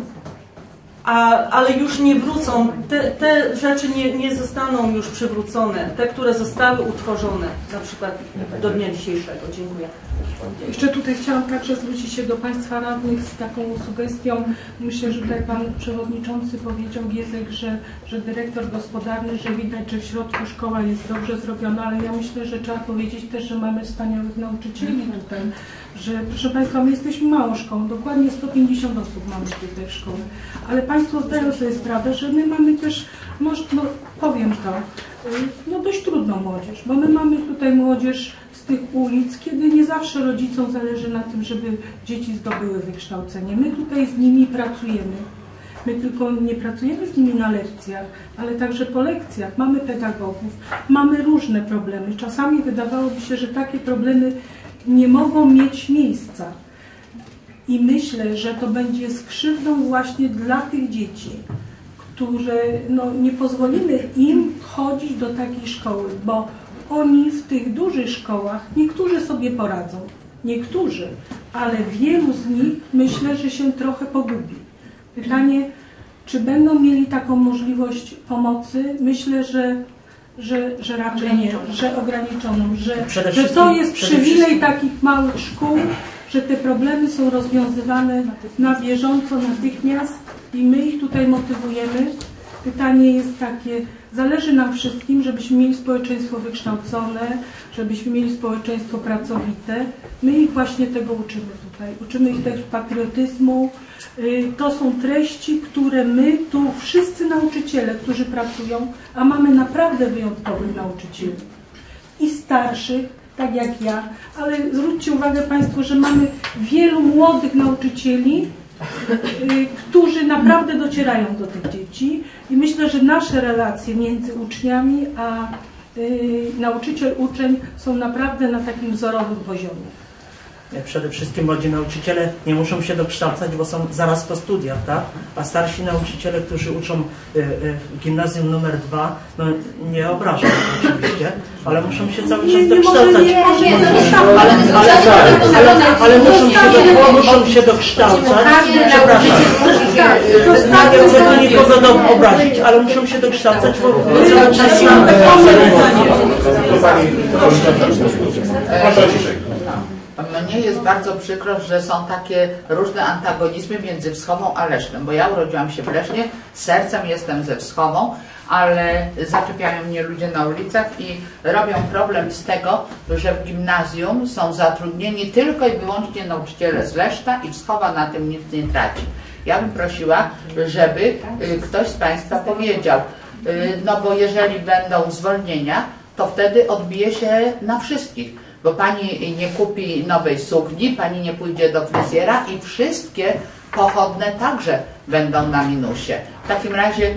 Ale już nie wrócą, te rzeczy nie zostaną już przywrócone, te, które zostały utworzone, na przykład do dnia dzisiejszego. Dziękuję. Jeszcze tutaj chciałam także zwrócić się do Państwa radnych z taką sugestią. Myślę, że tutaj Pan Przewodniczący powiedział, Giezek, że dyrektor gospodarny, że widać, że w środku szkoła jest dobrze zrobiona, ale ja myślę, że trzeba powiedzieć też, że mamy wspaniałych nauczycieli tutaj, że proszę Państwa, my jesteśmy małą szkołą, dokładnie 150 osób mamy tutaj w szkole, ale Państwo zdają sobie sprawę, że my mamy też, no powiem to, no dość trudną młodzież, bo my mamy tutaj młodzież z tych ulic, kiedy nie zawsze rodzicom zależy na tym, żeby dzieci zdobyły wykształcenie. My tutaj z nimi pracujemy. My tylko nie pracujemy z nimi na lekcjach, ale także po lekcjach. Mamy pedagogów, mamy różne problemy. Czasami wydawałoby się, że takie problemy nie mogą mieć miejsca. I myślę, że to będzie skrzywdą właśnie dla tych dzieci, które nie pozwolimy im chodzić do takiej szkoły, bo oni w tych dużych szkołach, niektórzy sobie poradzą, niektórzy, ale wielu z nich myślę, że się trochę pogubi. Pytanie, czy będą mieli taką możliwość pomocy? Myślę, że raczej nie, że ograniczoną, że to jest przywilej takich małych szkół, że te problemy są rozwiązywane na bieżąco, natychmiast i my ich tutaj motywujemy. Pytanie jest takie, zależy nam wszystkim, żebyśmy mieli społeczeństwo wykształcone, żebyśmy mieli społeczeństwo pracowite. My ich właśnie tego uczymy tutaj. Uczymy ich też patriotyzmu. To są treści, które my tu, wszyscy nauczyciele, którzy pracują, a mamy naprawdę wyjątkowych nauczycieli. I starszych, tak jak ja, ale zwróćcie uwagę Państwo, że mamy wielu młodych nauczycieli, którzy naprawdę docierają do tych dzieci i myślę, że nasze relacje między uczniami a nauczyciel-uczeń są naprawdę na takim wzorowym poziomie. Przede wszystkim młodzi nauczyciele nie muszą się dokształcać, bo są zaraz po studiach, tak? A starsi nauczyciele, którzy uczą w gimnazjum numer 2, no nie obrażam oczywiście, ale muszą się cały czas dokształcać. Ale muszą się dokształcać. Przepraszam, nie chcę nikogo obrazić, ale muszą się dokształcać, bo cały czas nam Mnie jest bardzo przykro, że są takie różne antagonizmy między Wschomą a Lesznem, bo ja urodziłam się w Lesznie, sercem jestem ze Wschomą, ale zaczepiają mnie ludzie na ulicach i robią problem z tego, że w gimnazjum są zatrudnieni tylko i wyłącznie nauczyciele z Leszna i Wschoma na tym nic nie traci. Ja bym prosiła, żeby ktoś z Państwa powiedział, no bo jeżeli będą zwolnienia, to wtedy odbije się na wszystkich. Bo Pani nie kupi nowej sukni, Pani nie pójdzie do fryzjera i wszystkie pochodne także będą na minusie. W takim razie,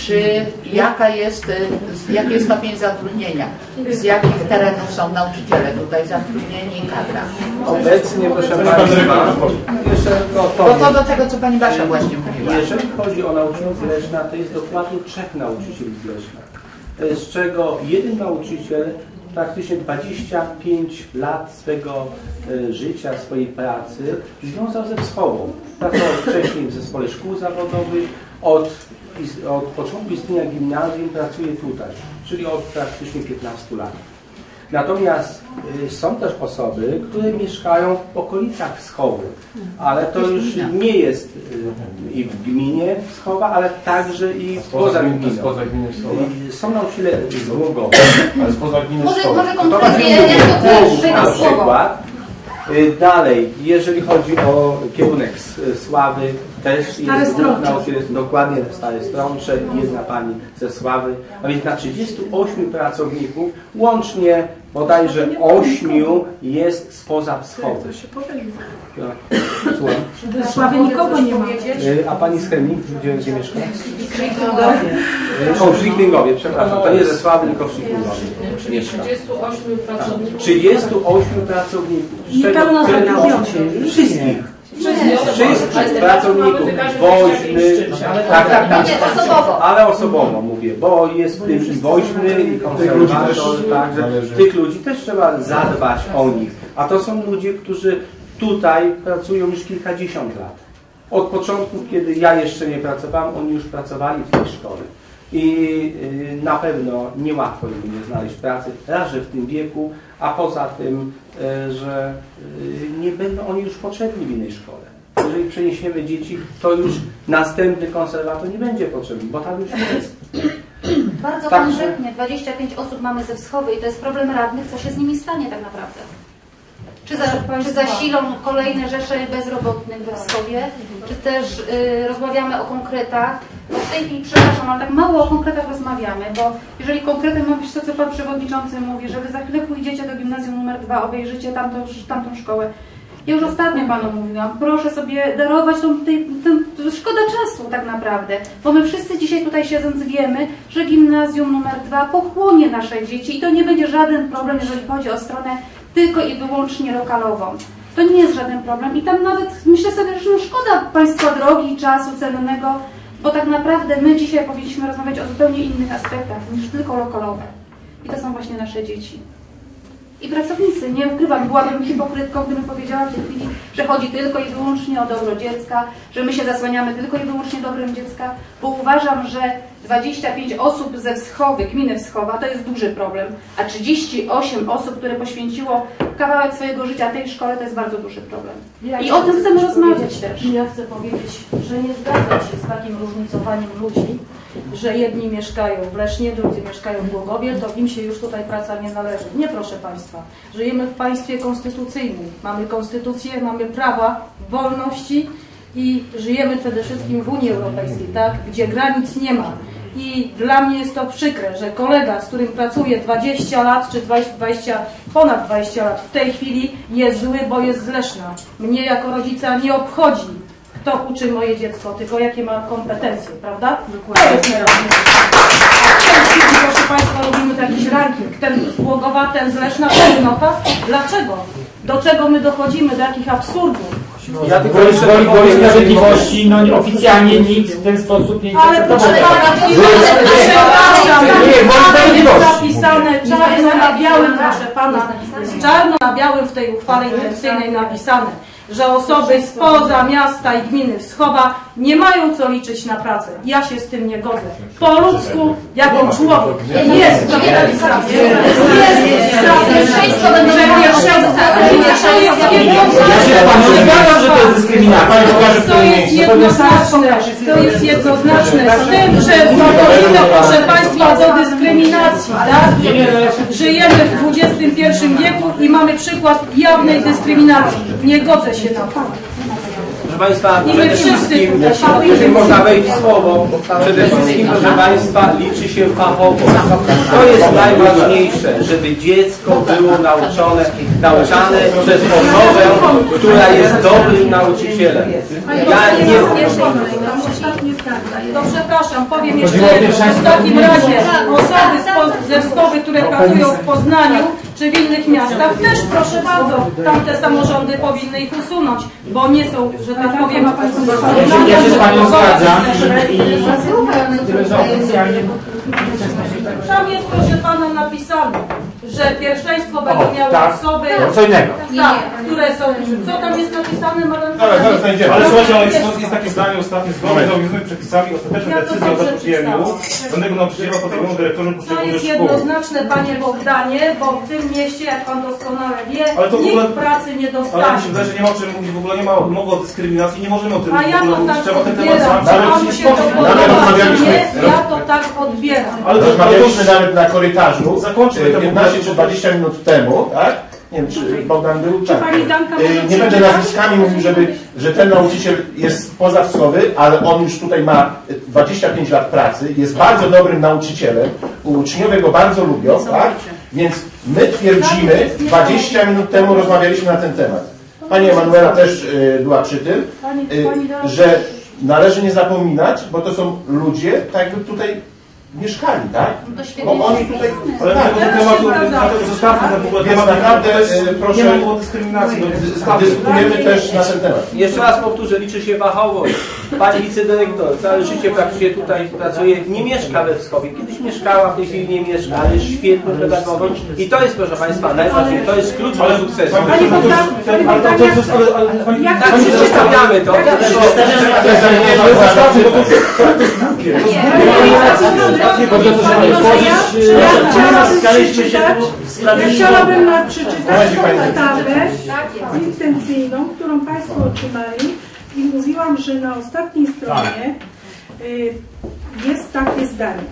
jaki jest stopień zatrudnienia? Z jakich terenów są nauczyciele tutaj zatrudnieni i kadra? Obecnie, proszę Państwa, jeszcze bo to do tego, co Pani Basia właśnie mówiła. Jeżeli chodzi o nauczycieli z Leszna, to jest dokładnie 3 nauczycieli z Leszna, z czego jeden nauczyciel praktycznie 25 lat swego życia, swojej pracy związał ze Wschomą. Pracował wcześniej w zespole szkół zawodowych, od początku istnienia gimnazjum pracuje tutaj, czyli od praktycznie 15 lat. Natomiast są też osoby, które mieszkają w okolicach Wschowy, ale to już nie jest i w gminie Wschowa, ale także i poza gminą. Są nauczyciele z Głogowa. Ale spoza gminy Może szkoły. konkretnie, jak to też Na słowo. przykład. Dalej, jeżeli chodzi o kierunek Sławy, też jest dwóch nauczycieli, dokładnie w Starej Strącze, jedna pani ze Sławy, a więc na 38 pracowników, łącznie bodajże 8 jest spoza Wschowy. Do Sławy nikogo nie ma. A pani z chemii, gdzie mieszka? O, w Szlichwingowie, przepraszam, to nie ze Sławy, tylko w Szlichwingowie mieszka. 38 pracowników. 38 pracowników. Niepełnosprawnych. Wszystkich pracowników woźny, tak, ale osobowo mówię, bo jest w tym i woźny, i konserwator, także tych ludzi też trzeba zadbać o nich. A to są ludzie, którzy tutaj pracują już kilkadziesiąt lat. Od początku, kiedy ja jeszcze nie pracowałem, oni już pracowali w tej szkole. I na pewno niełatwo im będzie znaleźć pracy, raz, że w tym wieku, a poza tym, że nie będą oni już potrzebni w innej szkole. Jeżeli przeniesiemy dzieci, to już następny konserwator nie będzie potrzebny, bo tam już jest. Bardzo konkretnie, 25 osób mamy ze Wschowy i to jest problem radnych, co się z nimi stanie tak naprawdę. Czy zasilą kolejne rzesze bezrobotnych we Wschowie, czy też rozmawiamy o konkretach. Bo w tej chwili, przepraszam, ale tak mało o konkretach rozmawiamy, bo jeżeli konkretem ma być to, co Pan Przewodniczący mówi, że Wy za chwilę pójdziecie do gimnazjum nr 2, obejrzycie tamtą szkołę. Ja już ostatnio Panu mówiłam, proszę sobie darować szkoda czasu tak naprawdę, bo my wszyscy dzisiaj tutaj siedząc wiemy, że gimnazjum nr 2 pochłonie nasze dzieci i to nie będzie żaden problem, jeżeli chodzi o stronę tylko i wyłącznie lokalową. To nie jest żaden problem i tam nawet myślę sobie, że szkoda Państwa drogi, czasu cennego, bo tak naprawdę my dzisiaj powinniśmy rozmawiać o zupełnie innych aspektach niż tylko lokalowe. I to są właśnie nasze dzieci. I pracownicy, nie ukrywam, byłabym hipokrytką, gdybym powiedziała w tej chwili, że chodzi tylko i wyłącznie o dobro dziecka, że my się zasłaniamy tylko i wyłącznie dobrem dziecka, bo uważam, że 25 osób ze Wschowy, gminy Wschowa, to jest duży problem, a 38 osób, które poświęciło kawałek swojego życia tej szkole, to jest bardzo duży problem. I o tym chcemy rozmawiać też. Ja chcę powiedzieć, że nie zgadzam się z takim różnicowaniem ludzi, że jedni mieszkają w Lesznie, drudzy mieszkają w Głogowie, to im się już tutaj praca nie należy. Nie, proszę Państwa. Żyjemy w państwie konstytucyjnym. Mamy konstytucję, mamy prawa, wolności i żyjemy przede wszystkim w Unii Europejskiej, tak? Gdzie granic nie ma. I dla mnie jest to przykre, że kolega, z którym pracuję 20 lat, czy ponad 20 lat w tej chwili jest zły, bo jest z Leszna. Mnie jako rodzica nie obchodzi, kto uczy moje dziecko, tylko jakie ma kompetencje, prawda? To jest najważniejsze. A w tej chwili, proszę Państwa, robimy jakiś ranking. Ten z Głogowa, ten z Leszna, ten Nocha. Dlaczego? Do czego my dochodzimy? Do jakich absurdów? Ja tylko Woli sprawiedliwości, no oficjalnie nikt w ten sposób nie Ale proszę Pana, jest napisane czarno na białym, proszę Pana, jest czarno na białym w tej uchwale intencyjnej napisane, że osoby spoza miasta i gminy Wschowa nie mają co liczyć na pracę. Ja się z tym nie godzę. Po ludzku, jako człowiek. Jest to napisane. To jest jednoznaczne z tym, że dochodzimy, proszę Państwa, do dyskryminacji. Tak? Żyjemy w XXI wieku i mamy przykład jawnej dyskryminacji. Nie godzę się na to. Proszę Państwa, przede wszystkim, jeżeli można wejść w słowo, przede wszystkim, proszę Państwa, liczy się fachowo. To jest najważniejsze, żeby dziecko było nauczane przez osobę, która jest dobrym nauczycielem. Ja nie... To przepraszam, powiem jeszcze jedno. W takim razie osoby ze Wschowy, które pracują w Poznaniu czy w innych miastach, też proszę bardzo, tamte samorządy powinny ich usunąć, bo nie są, że tak powiem, ja się z Panią zgadzam i tyle, że oficjalnie tam jest, proszę Pana, napisane, że pierwszeństwo będą miały osoby, co innego. które są, co tam jest napisane, Zaraz znajdziemy. Ale słuchajcie, ale jest takie zdanie ostatnie, zgodnie z obowiązującymi przepisami, ostateczne decyzje o zatrudnieniu danego nauczyciela podejmują dyrektorzy To poszczególnych jest szkół. jednoznaczne, panie Bogdanie, bo w tym mieście, jak pan doskonale wie, Ale to w ogóle- nikt pracy nie Ale mi dostanie. się wydaje, że nie ma o czym mówić, w ogóle nie ma mowy o dyskryminacji, nie możemy o tym A ja w ogóle to mówić, tak trzeba ten temat odbieram, zamknąć. że panu się to podoba, czy nie, ja to tak odbieram. Ale to Rozmawialiśmy nawet na korytarzu Zakończmy to 15 czy 20 minut temu, tak? Nie wiem, czy Bogdan był, tak. pani Danka może Nie będę przeczytać? nazwiskami mówił, że ten nauczyciel jest pozawskowy, ale on już tutaj ma 25 lat pracy, jest bardzo dobrym nauczycielem, uczniowie go bardzo lubią, tak? Więc my twierdzimy, 20 minut temu rozmawialiśmy na ten temat. Pani Emanuela też była przy tym, że należy nie zapominać, bo to są ludzie, tak jakby tutaj mieszkali, tak? Bo oni tutaj... Ale tak, tego tematu, dlatego zostawmy ten w ogóle więc temat. naprawdę proszę, Nie ma było dyskryminacji. dyskutujemy też na ten temat. Jeszcze raz powtórzę, liczy się fachowość. Pani wicedyrektor całe życie praktycznie tutaj pracuje, nie mieszka we Wschowie. Kiedyś mieszkała, w tej chwili nie mieszka, ale jest świetną pedagogą. I to jest, proszę Państwa, najważniejsze, to jest klucz do sukcesu. Pani Bogdan, jak Tak się zostawiamy to. Chciałabym przeczytać ustawę intencyjną, którą Państwo otrzymali i mówiłam, że na ostatniej stronie jest takie zdanie.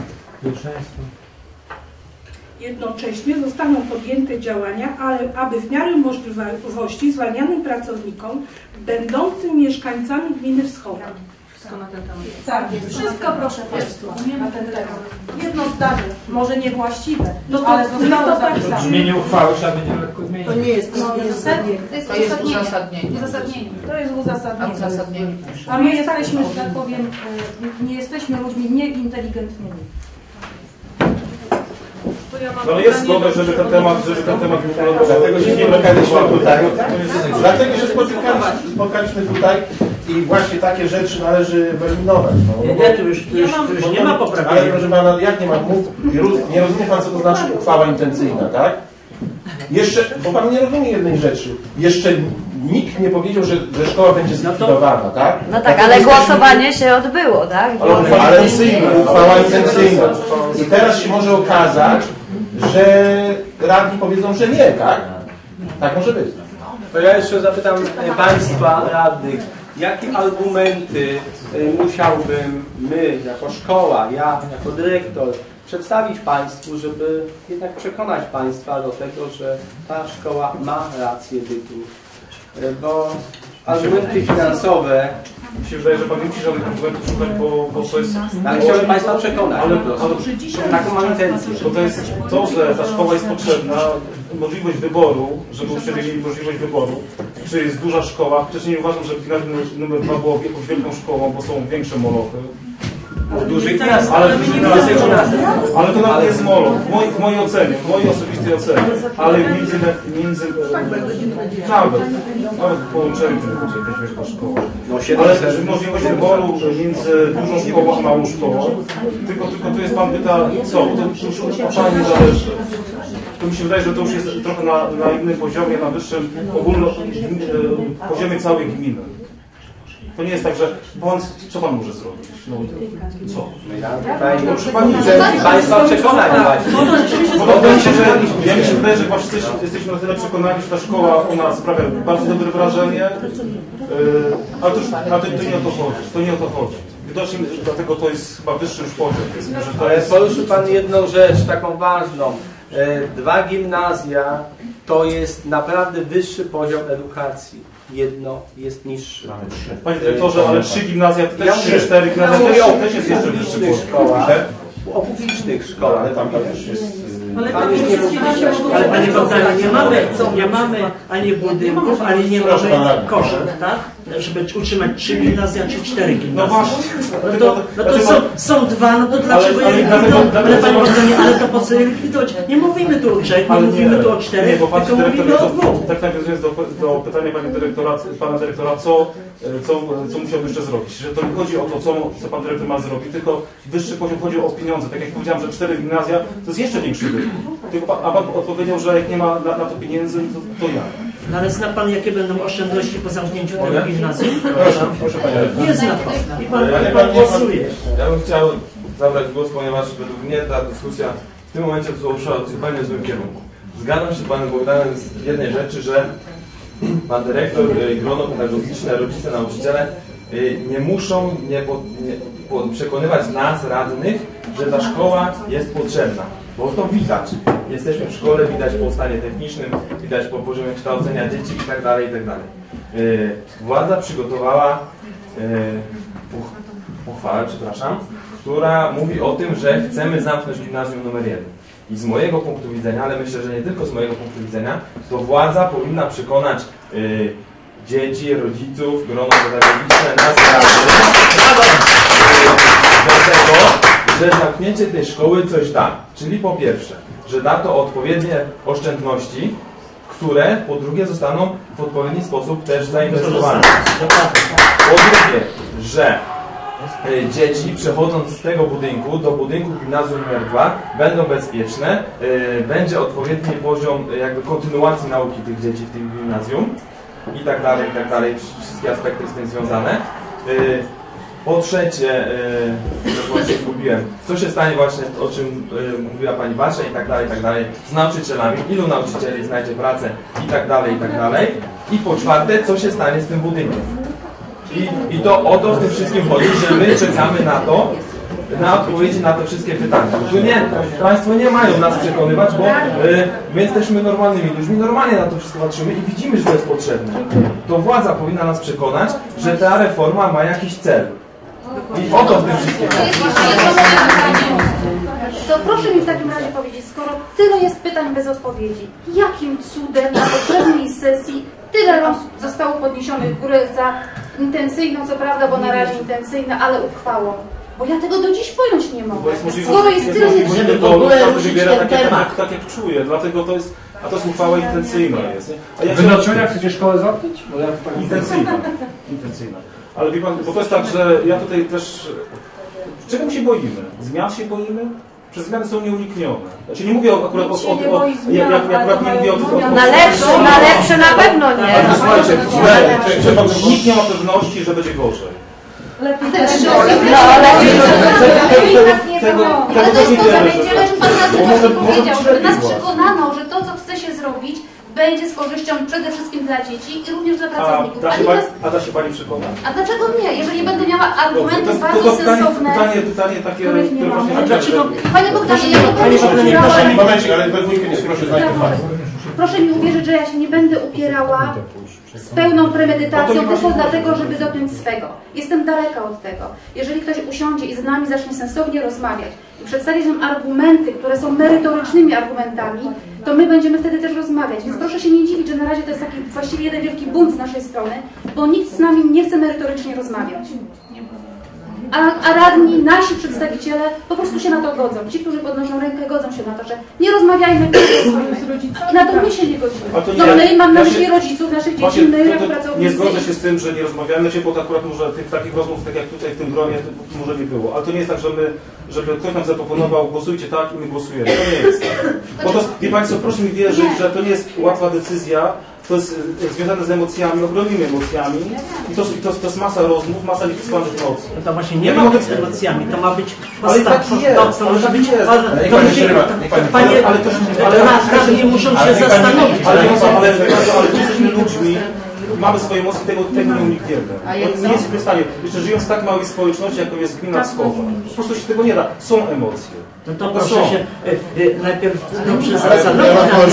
Jednocześnie zostaną podjęte działania, aby w miarę możliwości zwalnianym pracownikom będącym mieszkańcami gminy Wschowa. Tak, wszystko proszę Państwa na ten temat. Jedno zdanie, może niewłaściwe, ale zostało zapisane. Brzmienie uchwały trzeba będzie lekko zmienić. To nie jest niestety. To jest uzasadnienie. To jest uzasadnienie. Uzasadnienie. A my jesteśmy, że tak powiem, nie jesteśmy ludźmi nieinteligentnymi. Ale jest zgoda, żeby ten temat Dlatego się nie spotkaliśmy tutaj. Dlatego się spotkaliśmy tutaj i właśnie takie rzeczy należy wyeliminować. Tu już nie ma poprawienia. Ale proszę Pana, jak nie ma mów? Nie rozumie Pan, co to znaczy uchwała intencyjna, tak? Jeszcze, bo Pan nie rozumie jednej rzeczy. Jeszcze nikt nie powiedział, że szkoła będzie zlikwidowana, tak? No tak, ale głosowanie się odbyło, tak? Ale uchwała intencyjna. I teraz się może okazać, że radni powiedzą, że nie, tak? Tak może być. To ja jeszcze zapytam Państwa radnych, jakie argumenty musiałbym my jako szkoła, ja jako dyrektor przedstawić Państwu, żeby jednak przekonać Państwa do tego, że ta szkoła ma rację bytu. Bo argumenty finansowe... Mi się wydaje, że Pan nie musi żadnych argumentów szukać, bo to jest... Ale chciałbym Państwa przekonać. Ale taką mam intencję. Bo to jest to, że ta szkoła jest potrzebna, możliwość wyboru, żeby uczniowie mieli możliwość wyboru, czy jest duża szkoła. Wcześniej nie uważam, że gimnazjum numer 2 było jakąś wielką szkołą, bo są większe molochy. Dużych miast, ale to nawet jest moloch, w mojej ocenie, w mojej osobistej ocenie, ale nawet w połączeniu to będzie jakaś wielka szkoła. Ale możliwość wyboru między dużą szkołą a małą szkołą, tylko tu jest Pan pyta, co? To już od Pana nie zależy. To mi się wydaje, że to już jest trochę na innym poziomie, na wyższym poziomie całej gminy. To nie jest tak, że co Pan może zrobić? No, co? Państwa przekonać właśnie. Ja mi się wydaje, że wszyscy jesteśmy na tyle przekonani, że ta szkoła u nas sprawia bardzo dobre wrażenie, ale to nie o to chodzi. To nie o to chodzi. Widocznie dlatego to jest chyba wyższy już poziom. Ale poruszył Pan jedną rzecz, taką ważną. 2 gimnazja to jest naprawdę wyższy poziom edukacji. Jedno jest niższy. Panie dyrektorze, ale 3 gimnazja, to też 3-4 gimnazja też jest jeszcze wyższy poziom. O publicznych szkołach. Ale tam też jest... Ale Panie Bogdanie, nie mamy ani budynków, ani nie mamy koszet, tak? żeby utrzymać 3 gimnazja czy 4 gimnazja? No właśnie. No to są 2, no to dlaczego je likwidować? Ale Panie Bogdanie, ale to po co je likwidować? Nie mówimy tu o 3, nie mówimy tu o 4, tylko mówimy o 2. Tak nawiązując do pytania pana dyrektora, co musiałby jeszcze zrobić? Że to nie chodzi o to, co pan dyrektor ma zrobić, tylko wyższy poziom, chodzi o pieniądze. Tak jak powiedziałem, że 4 gimnazja to jest jeszcze większy wynik. A pan odpowiedział, że jak nie ma na to pieniędzy, to jak? No ale zna Pan, jakie będą oszczędności po zamknięciu tego gimnazjum? Proszę Panie. Nie zna Pan. I Pan głosuje. Ja bym chciał zabrać głos, ponieważ według mnie ta dyskusja w tym momencie poszła w zupełnie złym kierunku. Zgadzam się z Panem Bogdanem z jednej rzeczy, że Pan Dyrektor, grono pedagogiczne, rodzice, nauczyciele nie muszą przekonywać nas, radnych, że ta szkoła jest potrzebna. Bo to widać. Jesteśmy w szkole, widać po stanie technicznym, widać po poziomie kształcenia dzieci itd. itd. Władza przygotowała uchwałę, która mówi o tym, że chcemy zamknąć gimnazjum numer 1. I z mojego punktu widzenia, ale myślę, że nie tylko z mojego punktu widzenia, to władza powinna przekonać dzieci, rodziców, grono pedagogiczne, nas do tego, że zamknięcie tej szkoły coś da. Czyli po pierwsze, że da to odpowiednie oszczędności, które po drugie zostaną w odpowiedni sposób też zainwestowane. Po drugie, że dzieci przechodząc z tego budynku do budynku gimnazjum nr 2 będą bezpieczne, będzie odpowiedni poziom jakby kontynuacji nauki tych dzieci w tym gimnazjum i tak dalej, wszystkie aspekty z tym związane. Po trzecie, właśnie zgubiłem, co się stanie właśnie, o czym mówiła Pani Basia i tak dalej, z nauczycielami, ilu nauczycieli znajdzie pracę i tak dalej. I po czwarte, co się stanie z tym budynkiem. I to o to w tym wszystkim chodzi, że my czekamy na odpowiedzi na te wszystkie pytania. Tu nie, Państwo nie mają nas przekonywać, bo my jesteśmy normalnymi ludźmi, normalnie na to wszystko patrzymy i widzimy, że to jest potrzebne. To władza powinna nas przekonać, że ta reforma ma jakiś cel. I o to w tym wszystkim To proszę mi w takim razie powiedzieć, skoro tyle jest pytań bez odpowiedzi, jakim cudem na poprzedniej sesji tyle rąk zostało podniesionych w górę za intencyjną, co prawda, bo na razie intencyjne, ale uchwałą? Bo ja tego do dziś pojąć nie mogę. Skoro jest tyle żeby w ogóle ruszyć ten temat. Tak jak czuję, dlatego to jest, a to jest uchwała intencyjna jest. Wy dlaczego chcecie szkołę zamknąć? Intencyjna. Ale wie Pan, bo to jest tak, że ja tutaj też... Czego my się boimy? Zmian się boimy? Przecież zmiany są nieuniknione. Znaczy nie mówię akurat Na lepsze na pewno nie. Ale słuchajcie, nikt nie ma pewności, że będzie gorzej. Ale to jest to, że będzie, lecz Pan Radny powiedział, żeby nas przekonano, że to, co chce się zrobić, będzie z korzyścią przede wszystkim dla dzieci i również dla pracowników. A da się Pani przekonać? A dlaczego nie? Jeżeli będę miała argumenty bardzo sensowne... Pytanie takie, których nie mam. A dlaczego? Panie Bogdanie, ja Momencik, ale we dwójkę nie proszę znać proszę mi uwierzyć, że ja się nie będę upierała z pełną premedytacją tylko dlatego, żeby dopiąć swego. Jestem daleka od tego. Jeżeli ktoś usiądzie i z nami zacznie sensownie rozmawiać i przedstawić nam argumenty, które są merytorycznymi argumentami, to my będziemy wtedy też rozmawiać. Więc proszę się nie dziwić, że na razie to jest taki właściwie jeden wielki bunt z naszej strony, bo nikt z nami nie chce merytorycznie rozmawiać. A radni, nasi przedstawiciele po prostu się na to godzą. Ci, którzy podnoszą rękę, godzą się na to, że nie rozmawiajmy z rodzicami. I na to my się nie godzimy. No my, mam na myśli rodziców, naszych dzieci, my jako pracownicy. Nie zgodzę się z tym, że nie rozmawiamy, bo akurat może takich rozmów, tak jak tutaj w tym gronie, może nie było. Ale to nie jest tak, żeby ktoś nam zaproponował, głosujcie tak i my głosujemy. To nie jest tak. Bo to, wie Państwo, proszę mi wierzyć, że to nie jest łatwa decyzja. To jest związane z emocjami, ogromnymi emocjami i to jest masa rozmów, masa nieprzesłanych nocy. No to właśnie nie ma być z emocjami, to ma być ale tak jest, to może być... Ale nie muszą się zastanowić. Ale my jesteśmy ludźmi, mamy swoje emocje, tego nie unikniemy. Nie jesteśmy w stanie, jeszcze żyjąc w tak małej społeczności, jaką jest gmina Wskowa, po prostu się tego nie da. Są emocje. No to proszę się najpierw dobrze zastanowić.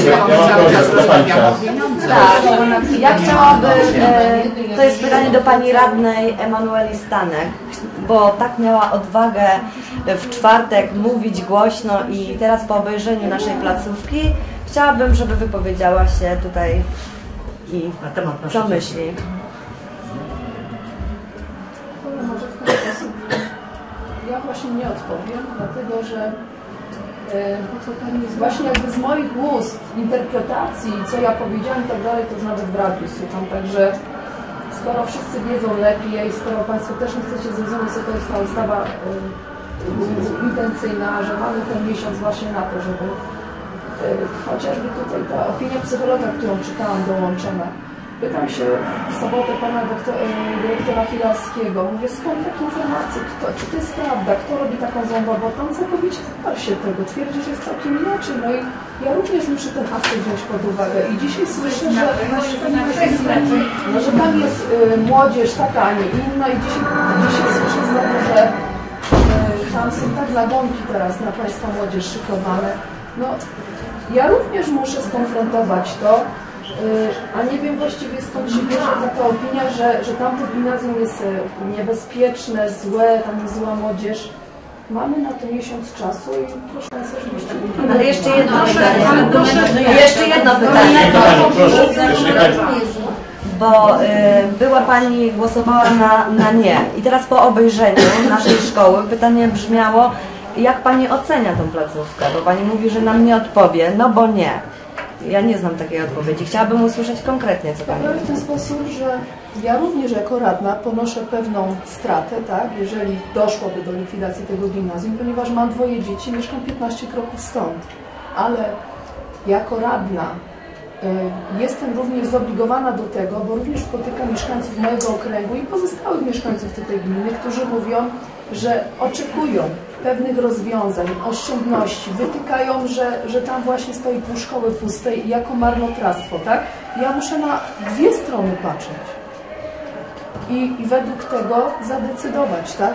Tak, ja chciałabym, to jest pytanie do Pani Radnej Emanueli Stanek, bo tak miała odwagę w czwartek mówić głośno i teraz po obejrzeniu naszej placówki chciałabym, żeby wypowiedziała się tutaj i co myśli. ja właśnie nie odpowiem, dlatego że właśnie jakby z moich ust, interpretacji, co ja powiedziałam i tak dalej, to już nawet w radiu słucham, także skoro wszyscy wiedzą lepiej, skoro Państwo też nie chcecie zrozumieć, co to jest ta ustawa intencyjna, że mamy ten miesiąc właśnie na to, żeby chociażby tutaj ta opinia psychologa, którą czytałam, dołączona. Pytam się w sobotę pana dyrektora Hilarskiego, mówię, skąd takie informacje, czy to jest prawda, kto robi taką złą robotę? On całkowicie wyparł się tego, twierdzi, że jest całkiem inaczej. No i ja również muszę ten aspekt wziąć pod uwagę. I dzisiaj słyszę, że tam jest młodzież taka, a nie inna i dzisiaj słyszę znowu, że tam są tak nagonki teraz na państwa młodzież szykowane. No, ja również muszę skonfrontować to, a nie wiem właściwie skąd się bierze taka opinia, że tamto gimnazjum jest niebezpieczne, złe, tam jest zła młodzież. Mamy na to miesiąc czasu i proszę Państwa, żebyście... Ale jeszcze jedno pytanie. Jeszcze jedno pytanie. Bo była Pani, głosowała na nie. I teraz po obejrzeniu naszej szkoły pytanie brzmiało, jak Pani ocenia tą placówkę? Bo Pani mówi, że nam nie odpowie, no bo nie. Ja nie znam takiej odpowiedzi. Chciałabym usłyszeć konkretnie, co Pani mówi. W ten sposób, że ja również jako radna ponoszę pewną stratę, tak, jeżeli doszłoby do likwidacji tego gimnazjum, ponieważ mam 2 dzieci, mieszkam 15 kroków stąd. Ale jako radna jestem również zobligowana do tego, bo również spotykam mieszkańców mojego okręgu i pozostałych mieszkańców tej gminy, którzy mówią, że oczekują pewnych rozwiązań, oszczędności, wytykają, że tam właśnie stoi pół szkoły pustej i jako marnotrawstwo, tak? Ja muszę na 2 strony patrzeć i według tego zadecydować, tak?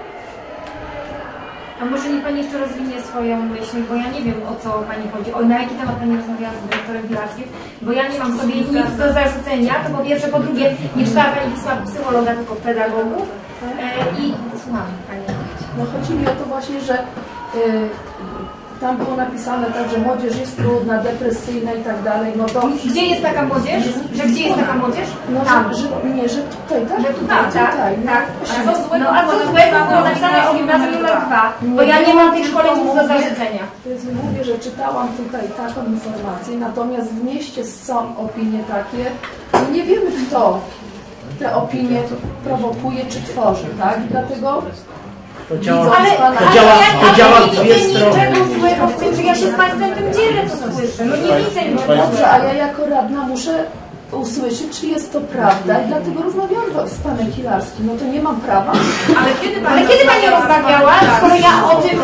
A może niech Pani jeszcze rozwinie swoją myśl, bo ja nie wiem, o co Pani chodzi, na jaki temat Pani rozmawiała z dyrektorem Pilarskim, bo ja nie mam sobie nic do zarzucenia, to po pierwsze, po drugie, nie czytała Pani pisma psychologa, tylko pedagogów i słucham Pani. No chodzi mi o to właśnie, że tam było napisane tak, że młodzież jest trudna, depresyjna i tak dalej, no to... Gdzie jest taka młodzież? Że gdzie jest taka młodzież? No, tam. Że tutaj, tak? Że tutaj, tak? Tak. No, a co złego było napisane o gimnazjum numer 2? Bo ja nie mam tej szkole nic do zarzucenia. To jest, mówię, że czytałam tutaj taką informację, natomiast w mieście są opinie takie i nie wiemy, kto te opinie prowokuje czy tworzy, tak? I dlatego... To działa w dwie strony. Niczego złego w tym, że ja się z Państwem tym dzielę, co słyszę. No nie widzę niczego. Dobrze, a ja jako radna muszę usłyszeć, czy jest to prawda i dlatego rozmawiałam z panem Hilarskim. No to nie mam prawa. Ale kiedy Pani rozmawiała, skoro ja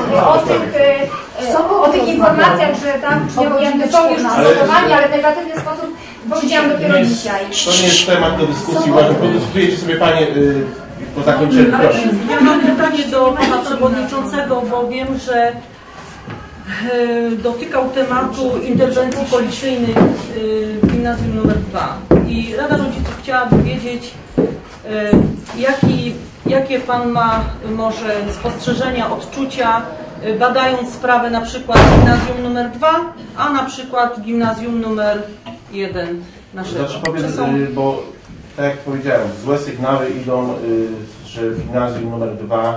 o tych informacjach, że tam jakby są już przygotowani, ale w negatywny sposób powiedziałam dopiero dzisiaj. To nie jest temat do dyskusji, uważam, podyskutujecie sobie Panie po zakończeniu, proszę. Ja mam pytanie do Pana Przewodniczącego, bo wiem, że dotykał tematu interwencji policyjnych w gimnazjum nr 2 i Rada Rodziców chciałaby wiedzieć, jakie Pan ma może spostrzeżenia, odczucia, badając sprawę na przykład gimnazjum nr 2, a na przykład gimnazjum nr 1 naszego. Znaczy powiem, bo tak jak powiedziałem, złe sygnały idą, że w gimnazjum nr 2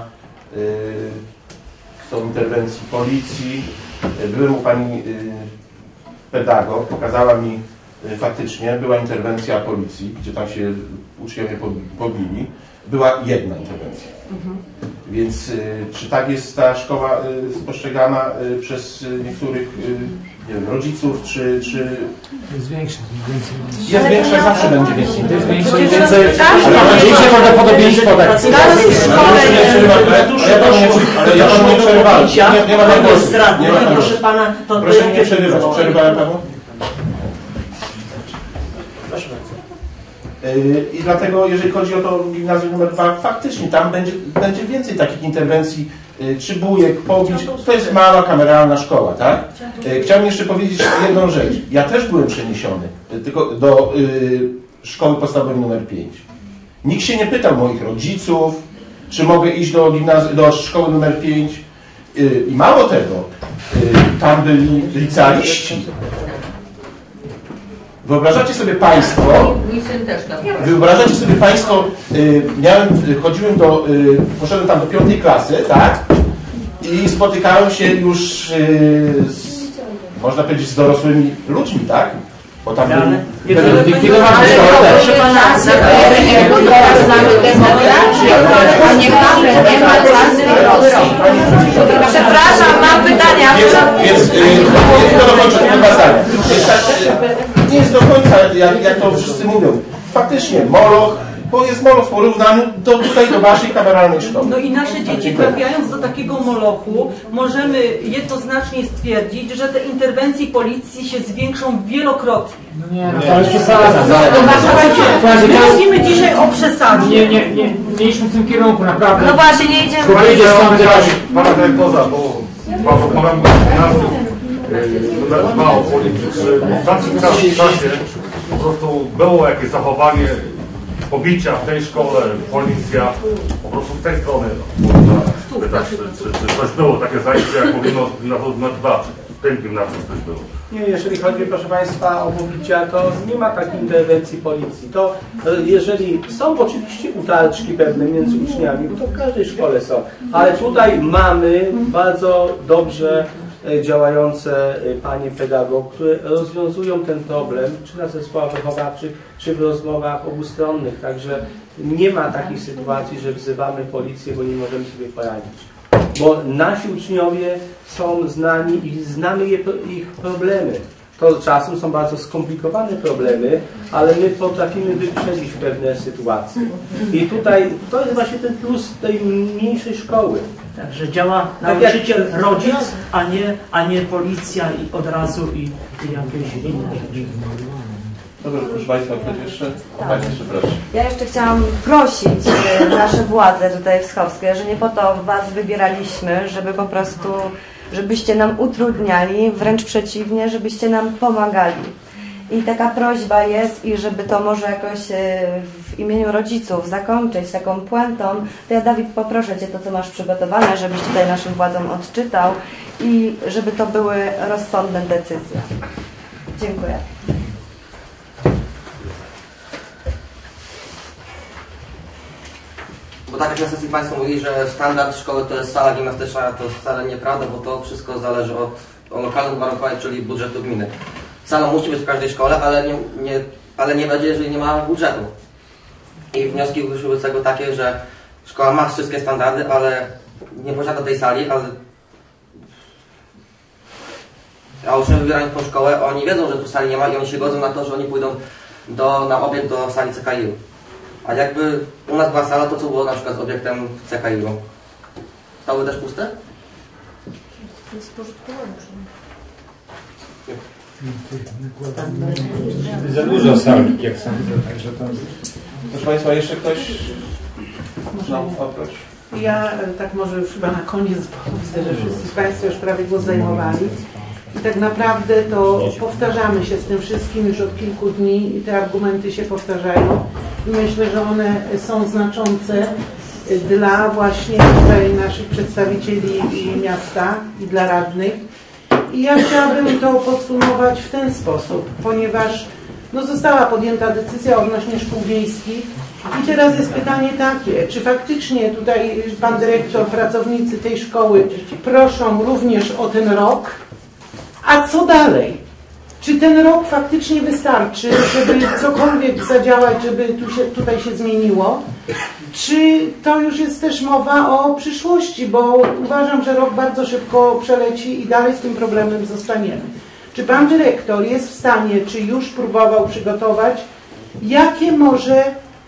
są interwencji policji. Byłem u pani pedagog, pokazała mi faktycznie, była interwencja policji, gdzie tam się uczniowie pobili. Była jedna interwencja. Więc czy tak jest ta szkoła spostrzegana przez niektórych nie wiem, rodziców, czy... Jest większa. Jest większa, zawsze będzie więcej. To jest więcej, większe prawdopodobieństwo, tak. Ja panu nie przerywałem. Nie ma na głosu. Proszę Pana, to... Proszę nie przerywać. Przerywałem Panu? Proszę bardzo. I dlatego, jeżeli chodzi o to gimnazjum nr 2, faktycznie tam będzie więcej takich interwencji, czy bujek, pobić. To jest mała, kameralna szkoła, tak? Chciałbym jeszcze powiedzieć jedną rzecz. Ja też byłem przeniesiony tylko do szkoły podstawowej nr 5. Nikt się nie pytał moich rodziców, czy mogę iść do szkoły nr 5. I mało tego, tam byli licealiści. Wyobrażacie sobie Państwo, poszedłem tam do 5. klasy, tak? I spotykałem się już można powiedzieć z dorosłymi ludźmi, tak? Bo tam likwidowano szkołę też. Proszę pana, teraz mamy demokrację, a nie ma czasu Rosji. Przepraszam, mam pytania. Więc tylko dokończę tylko 2 zdania. Nie jest do końca, jak to wszyscy mówią. Faktycznie Moloch, bo jest Moloch w porównaniu do waszej kameralnej szkoły. No i nasze dzieci, trafiając do takiego Molochu, możemy jednoznacznie stwierdzić, że te interwencje policji się zwiększą wielokrotnie. Nie, no to jest przesada. My mówimy dzisiaj o przesadzie. Nie mieliśmy w tym kierunku, naprawdę. No właśnie, nie idziemy. Pana dyrektora, bo mam numer 2 o policji. Czy w tamtym czasie po prostu było jakieś zachowanie pobicia w tej szkole, policja, po prostu z tej strony można pytać, czy coś było takie zajęcie, jak mówimy o numer 2, czy w tym gimnazjum coś było. Nie, jeżeli chodzi, proszę Państwa, o pobicia, to nie ma takiej interwencji policji. To jeżeli są oczywiście utarczki pewne między uczniami, bo to w każdej szkole są, ale tutaj mamy bardzo dobrze działające panie pedagog, które rozwiązują ten problem, czy na zespołach wychowawczych, czy w rozmowach obustronnych. Także nie ma takiej sytuacji, że wzywamy policję, bo nie możemy sobie poradzić. Bo nasi uczniowie są znani i znamy ich problemy. To czasem są bardzo skomplikowane problemy, ale my potrafimy wyprzedzić pewne sytuacje. I tutaj to jest właśnie ten plus tej mniejszej szkoły. Także działa nauczyciel, rodzic, a nie policja i od razu i jakieś inne rzeczy. Dobrze, proszę Państwa, ktoś jeszcze? Pani jeszcze proszę. Ja jeszcze chciałam prosić nasze władze tutaj wschowskie, że nie po to Was wybieraliśmy, żeby po prostu, żebyście nam utrudniali, wręcz przeciwnie, żebyście nam pomagali. I taka prośba jest, i żeby to może jakoś w imieniu rodziców zakończyć taką puentą, to ja, Dawid, poproszę Cię to, co masz przygotowane, żebyś tutaj naszym władzom odczytał i żeby to były rozsądne decyzje. Dziękuję. Bo tak jak na sesji Państwo mówili, że standard szkoły to jest sala gimnastyczna, to wcale nieprawda, bo to wszystko zależy od lokalnych uwarunkowań, czyli budżetu gminy. Sala musi być w każdej szkole, ale nie będzie, jeżeli nie ma budżetu. I wnioski wyszły z tego takie, że szkoła ma wszystkie standardy, ale nie posiada tej sali, a uczniowie wybierają tą szkołę, oni wiedzą, że tu sali nie ma i oni się godzą na to, że oni pójdą na obiekt do sali CKI-u. A jakby u nas była sala, to co było na przykład z obiektem CKI-u? Stały też puste? Za dużo sali, jak sądzę, także to... Proszę Państwa, jeszcze ktoś można oprócz? Ja tak może już chyba na koniec, bo widzę, że wszyscy Państwo już prawie głos zajmowali. I tak naprawdę to powtarzamy się z tym wszystkim już od kilku dni i te argumenty się powtarzają. I myślę, że one są znaczące dla właśnie tutaj naszych przedstawicieli miasta i dla radnych. I ja chciałabym to podsumować w ten sposób, ponieważ została podjęta decyzja odnośnie szkół wiejskich i teraz jest pytanie takie, czy faktycznie tutaj pan dyrektor, pracownicy tej szkoły proszą również o ten rok, a co dalej? Czy ten rok faktycznie wystarczy, żeby cokolwiek zadziałać, żeby tutaj się zmieniło? Czy to już jest też mowa o przyszłości, bo uważam, że rok bardzo szybko przeleci i dalej z tym problemem zostaniemy. Czy pan dyrektor jest w stanie, czy już próbował przygotować, jakie może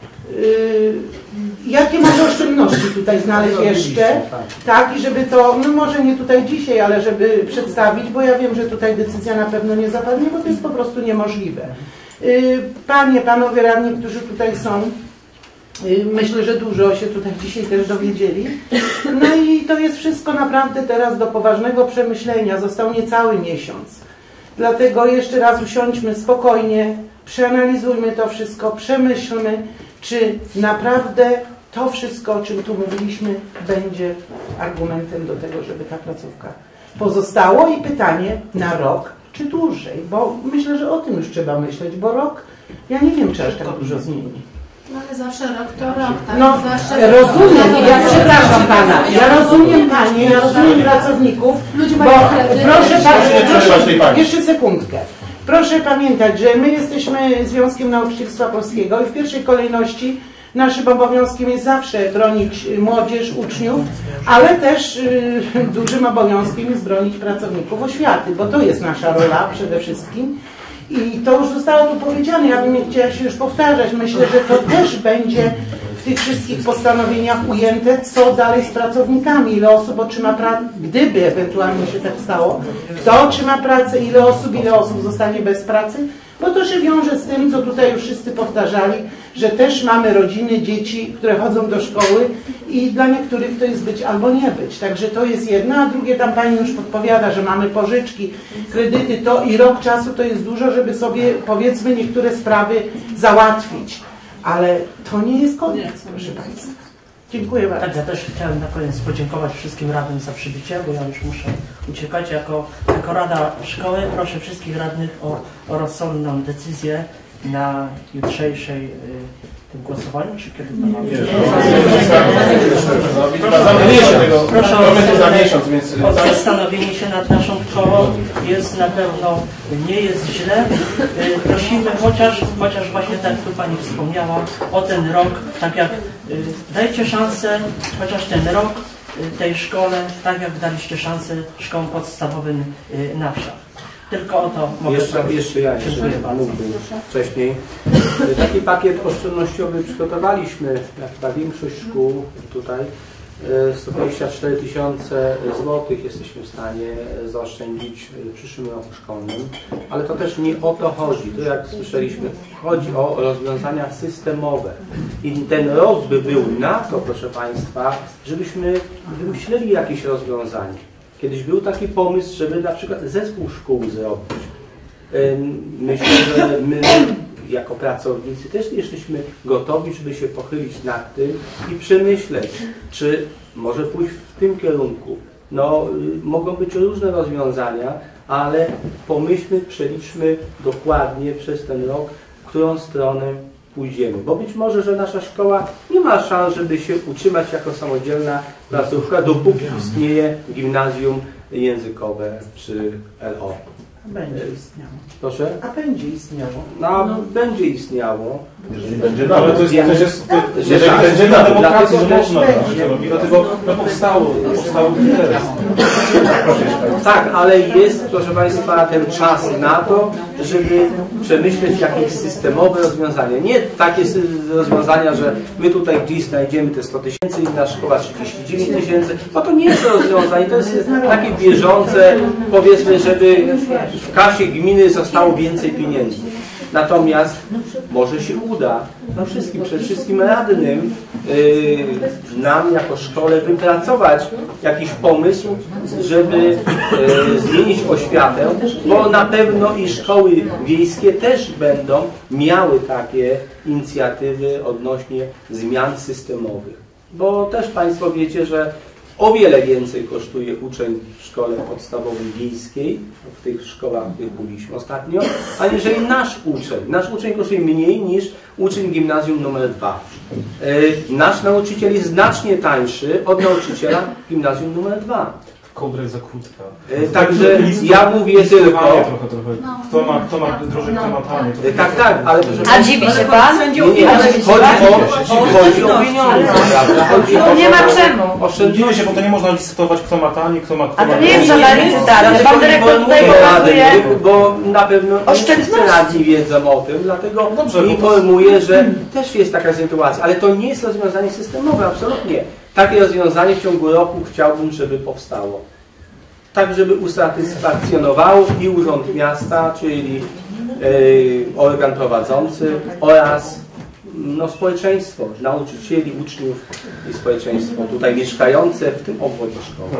oszczędności tutaj znaleźć jeszcze, tak, i żeby to, może nie tutaj dzisiaj, ale żeby przedstawić, bo ja wiem, że tutaj decyzja na pewno nie zapadnie, bo to jest po prostu niemożliwe. Panowie radni, którzy tutaj są, myślę, że dużo się tutaj dzisiaj też dowiedzieli. No i to jest wszystko naprawdę teraz do poważnego przemyślenia. Został niecały miesiąc. Dlatego jeszcze raz usiądźmy spokojnie, przeanalizujmy to wszystko, przemyślmy, czy naprawdę to wszystko, o czym tu mówiliśmy, będzie argumentem do tego, żeby ta placówka pozostało. I pytanie na rok, czy dłużej? Bo myślę, że o tym już trzeba myśleć, bo rok, ja nie wiem, czy aż tak dużo zmieni. No ale zawsze rok to rok, tak? No, zawsze rozumiem, ja przepraszam Pana, ja rozumiem Panie, ja rozumiem pracowników, bo proszę Pana, jeszcze sekundkę. Proszę pamiętać, że my jesteśmy Związkiem Nauczycielstwa Polskiego i w pierwszej kolejności naszym obowiązkiem jest zawsze bronić młodzież, uczniów, ale też dużym obowiązkiem jest bronić pracowników oświaty, bo to jest nasza rola przede wszystkim. I to już zostało tu powiedziane, ja bym nie chciała się już powtarzać. Myślę, że to też będzie w tych wszystkich postanowieniach ujęte, co dalej z pracownikami, ile osób otrzyma pracę, gdyby ewentualnie się tak stało, kto otrzyma pracę, ile osób zostanie bez pracy, bo to się wiąże z tym, co tutaj już wszyscy powtarzali, że też mamy rodziny, dzieci, które chodzą do szkoły i dla niektórych to jest być albo nie być. Także to jest jedno, a drugie tam Pani już podpowiada, że mamy pożyczki, kredyty, to i rok czasu to jest dużo, żeby sobie powiedzmy niektóre sprawy załatwić. Ale to nie jest koniec, proszę Państwa. Dziękuję bardzo. Tak, ja też chciałem na koniec podziękować wszystkim radnym za przybycie, bo ja już muszę uciekać. Jako Rada Szkoły proszę wszystkich radnych o rozsądną decyzję na jutrzejszej tym głosowaniu, czy kiedy to ma być? Proszę o zastanowienie się nad naszą szkołą. Jest na pewno, nie jest źle. Prosimy chociaż właśnie tak jak tu Pani wspomniała, o ten rok, tak jak dajcie szansę, chociaż ten rok tej szkole, tak jak daliście szansę szkołom podstawowym na wsiach. Tylko o to mogę Jeszcze ja mógłbym wcześniej. Taki pakiet oszczędnościowy przygotowaliśmy, jak chyba większość szkół tutaj. 124 tysiące złotych jesteśmy w stanie zaoszczędzić w przyszłym roku szkolnym, ale to też nie o to chodzi. To jak słyszeliśmy, chodzi o rozwiązania systemowe. I ten rok by był na to, proszę Państwa, żebyśmy wymyśleli jakieś rozwiązanie. Kiedyś był taki pomysł, żeby na przykład zespół szkół zrobić. Myślę, że my jako pracownicy też jesteśmy gotowi, żeby się pochylić nad tym i przemyśleć, czy może pójść w tym kierunku. No, mogą być różne rozwiązania, ale pomyślmy, przeliczmy dokładnie przez ten rok, w którą stronę pójdziemy. Bo być może, że nasza szkoła nie ma szans, żeby się utrzymać jako samodzielna placówka, dopóki istnieje gimnazjum językowe czy LO. Będzie istniało. Proszę? A będzie istniało. No, będzie istniało. Jeżeli będzie, ale to jest, jeżeli będzie na demokracji, że można, dlatego powstało teraz. Tak, ale jest, proszę Państwa, ten czas na to, żeby przemyśleć jakieś systemowe rozwiązania. Nie takie rozwiązania, że my tutaj gdzieś znajdziemy te 100 tysięcy, inna szkoła 39 tysięcy, bo to nie jest rozwiązanie, to jest takie bieżące, powiedzmy, żeby w kasie gminy zostało więcej pieniędzy. Natomiast może się uda przede wszystkim radnym nam jako szkole wypracować jakiś pomysł, żeby zmienić oświatę, bo na pewno i szkoły wiejskie też będą miały takie inicjatywy odnośnie zmian systemowych. Bo też Państwo wiecie, że o wiele więcej kosztuje uczeń w szkole podstawowej wiejskiej, w tych szkołach, w których byliśmy ostatnio, aniżeli nasz uczeń. Nasz uczeń kosztuje mniej niż uczeń gimnazjum numer 2. Nasz nauczyciel jest znacznie tańszy od nauczyciela gimnazjum numer 2. Kołdra jest za krótka. Także ja mówię tylko... Kto ma drożej, kto ma taniej. Tak, ale... A dziwi się Pan? Nie, chodzi o pieniądze. Nie ma czemu. Dziwię się, bo to nie można licytować, kto ma taniej, kto ma... A to nie jest żadna licytacja. Pan dyrektor tutaj pokazuje... Bo na pewno wszyscy radni wiedzą o tym, dlatego informuję, że też jest taka sytuacja, ale to nie jest rozwiązanie systemowe, absolutnie. Takie rozwiązanie w ciągu roku chciałbym, żeby powstało. Tak, żeby usatysfakcjonowało i Urząd Miasta, czyli organ prowadzący oraz społeczeństwo, nauczycieli, uczniów i społeczeństwo tutaj mieszkające w tym obwodzie szkoły.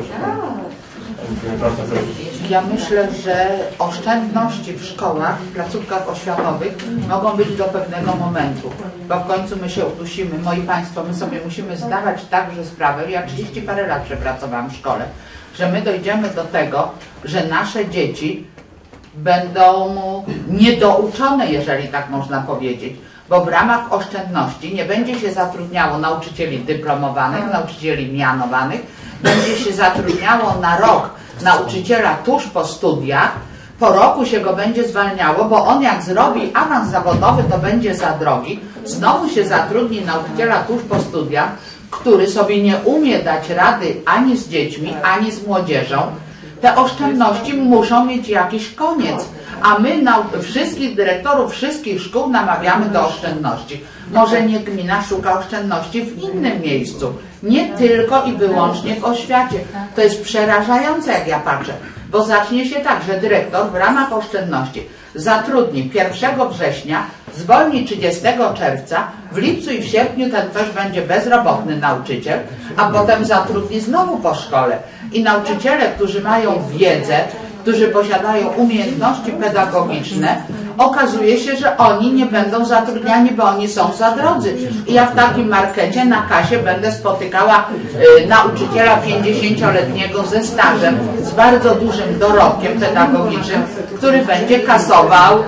Ja myślę, że oszczędności w szkołach, w placówkach oświatowych mogą być do pewnego momentu, bo w końcu my się udusimy. Moi Państwo, my sobie musimy zdawać także sprawę, ja 30 parę lat przepracowałam w szkole, że my dojdziemy do tego, że nasze dzieci będą niedouczone, jeżeli tak można powiedzieć, bo w ramach oszczędności nie będzie się zatrudniało nauczycieli dyplomowanych, nauczycieli mianowanych, będzie się zatrudniało na rok nauczyciela tuż po studiach, po roku się go będzie zwalniało, bo on jak zrobi awans zawodowy, to będzie za drogi, znowu się zatrudni nauczyciela tuż po studiach, który sobie nie umie dać rady ani z dziećmi, ani z młodzieżą. Te oszczędności muszą mieć jakiś koniec, a my wszystkich dyrektorów wszystkich szkół namawiamy do oszczędności. Może nie gmina szuka oszczędności w innym miejscu, nie tylko i wyłącznie w oświacie. To jest przerażające, jak ja patrzę, bo zacznie się tak, że dyrektor w ramach oszczędności zatrudni 1 września, zwolni 30 czerwca, w lipcu i w sierpniu ten ktoś będzie bezrobotny nauczyciel, a potem zatrudni znowu po szkole. I nauczyciele, którzy mają wiedzę, którzy posiadają umiejętności pedagogiczne, okazuje się, że oni nie będą zatrudniani, bo oni są za drodzy. I ja w takim markecie na kasie będę spotykała nauczyciela 50-letniego ze stażem, z bardzo dużym dorobkiem pedagogicznym, który będzie kasował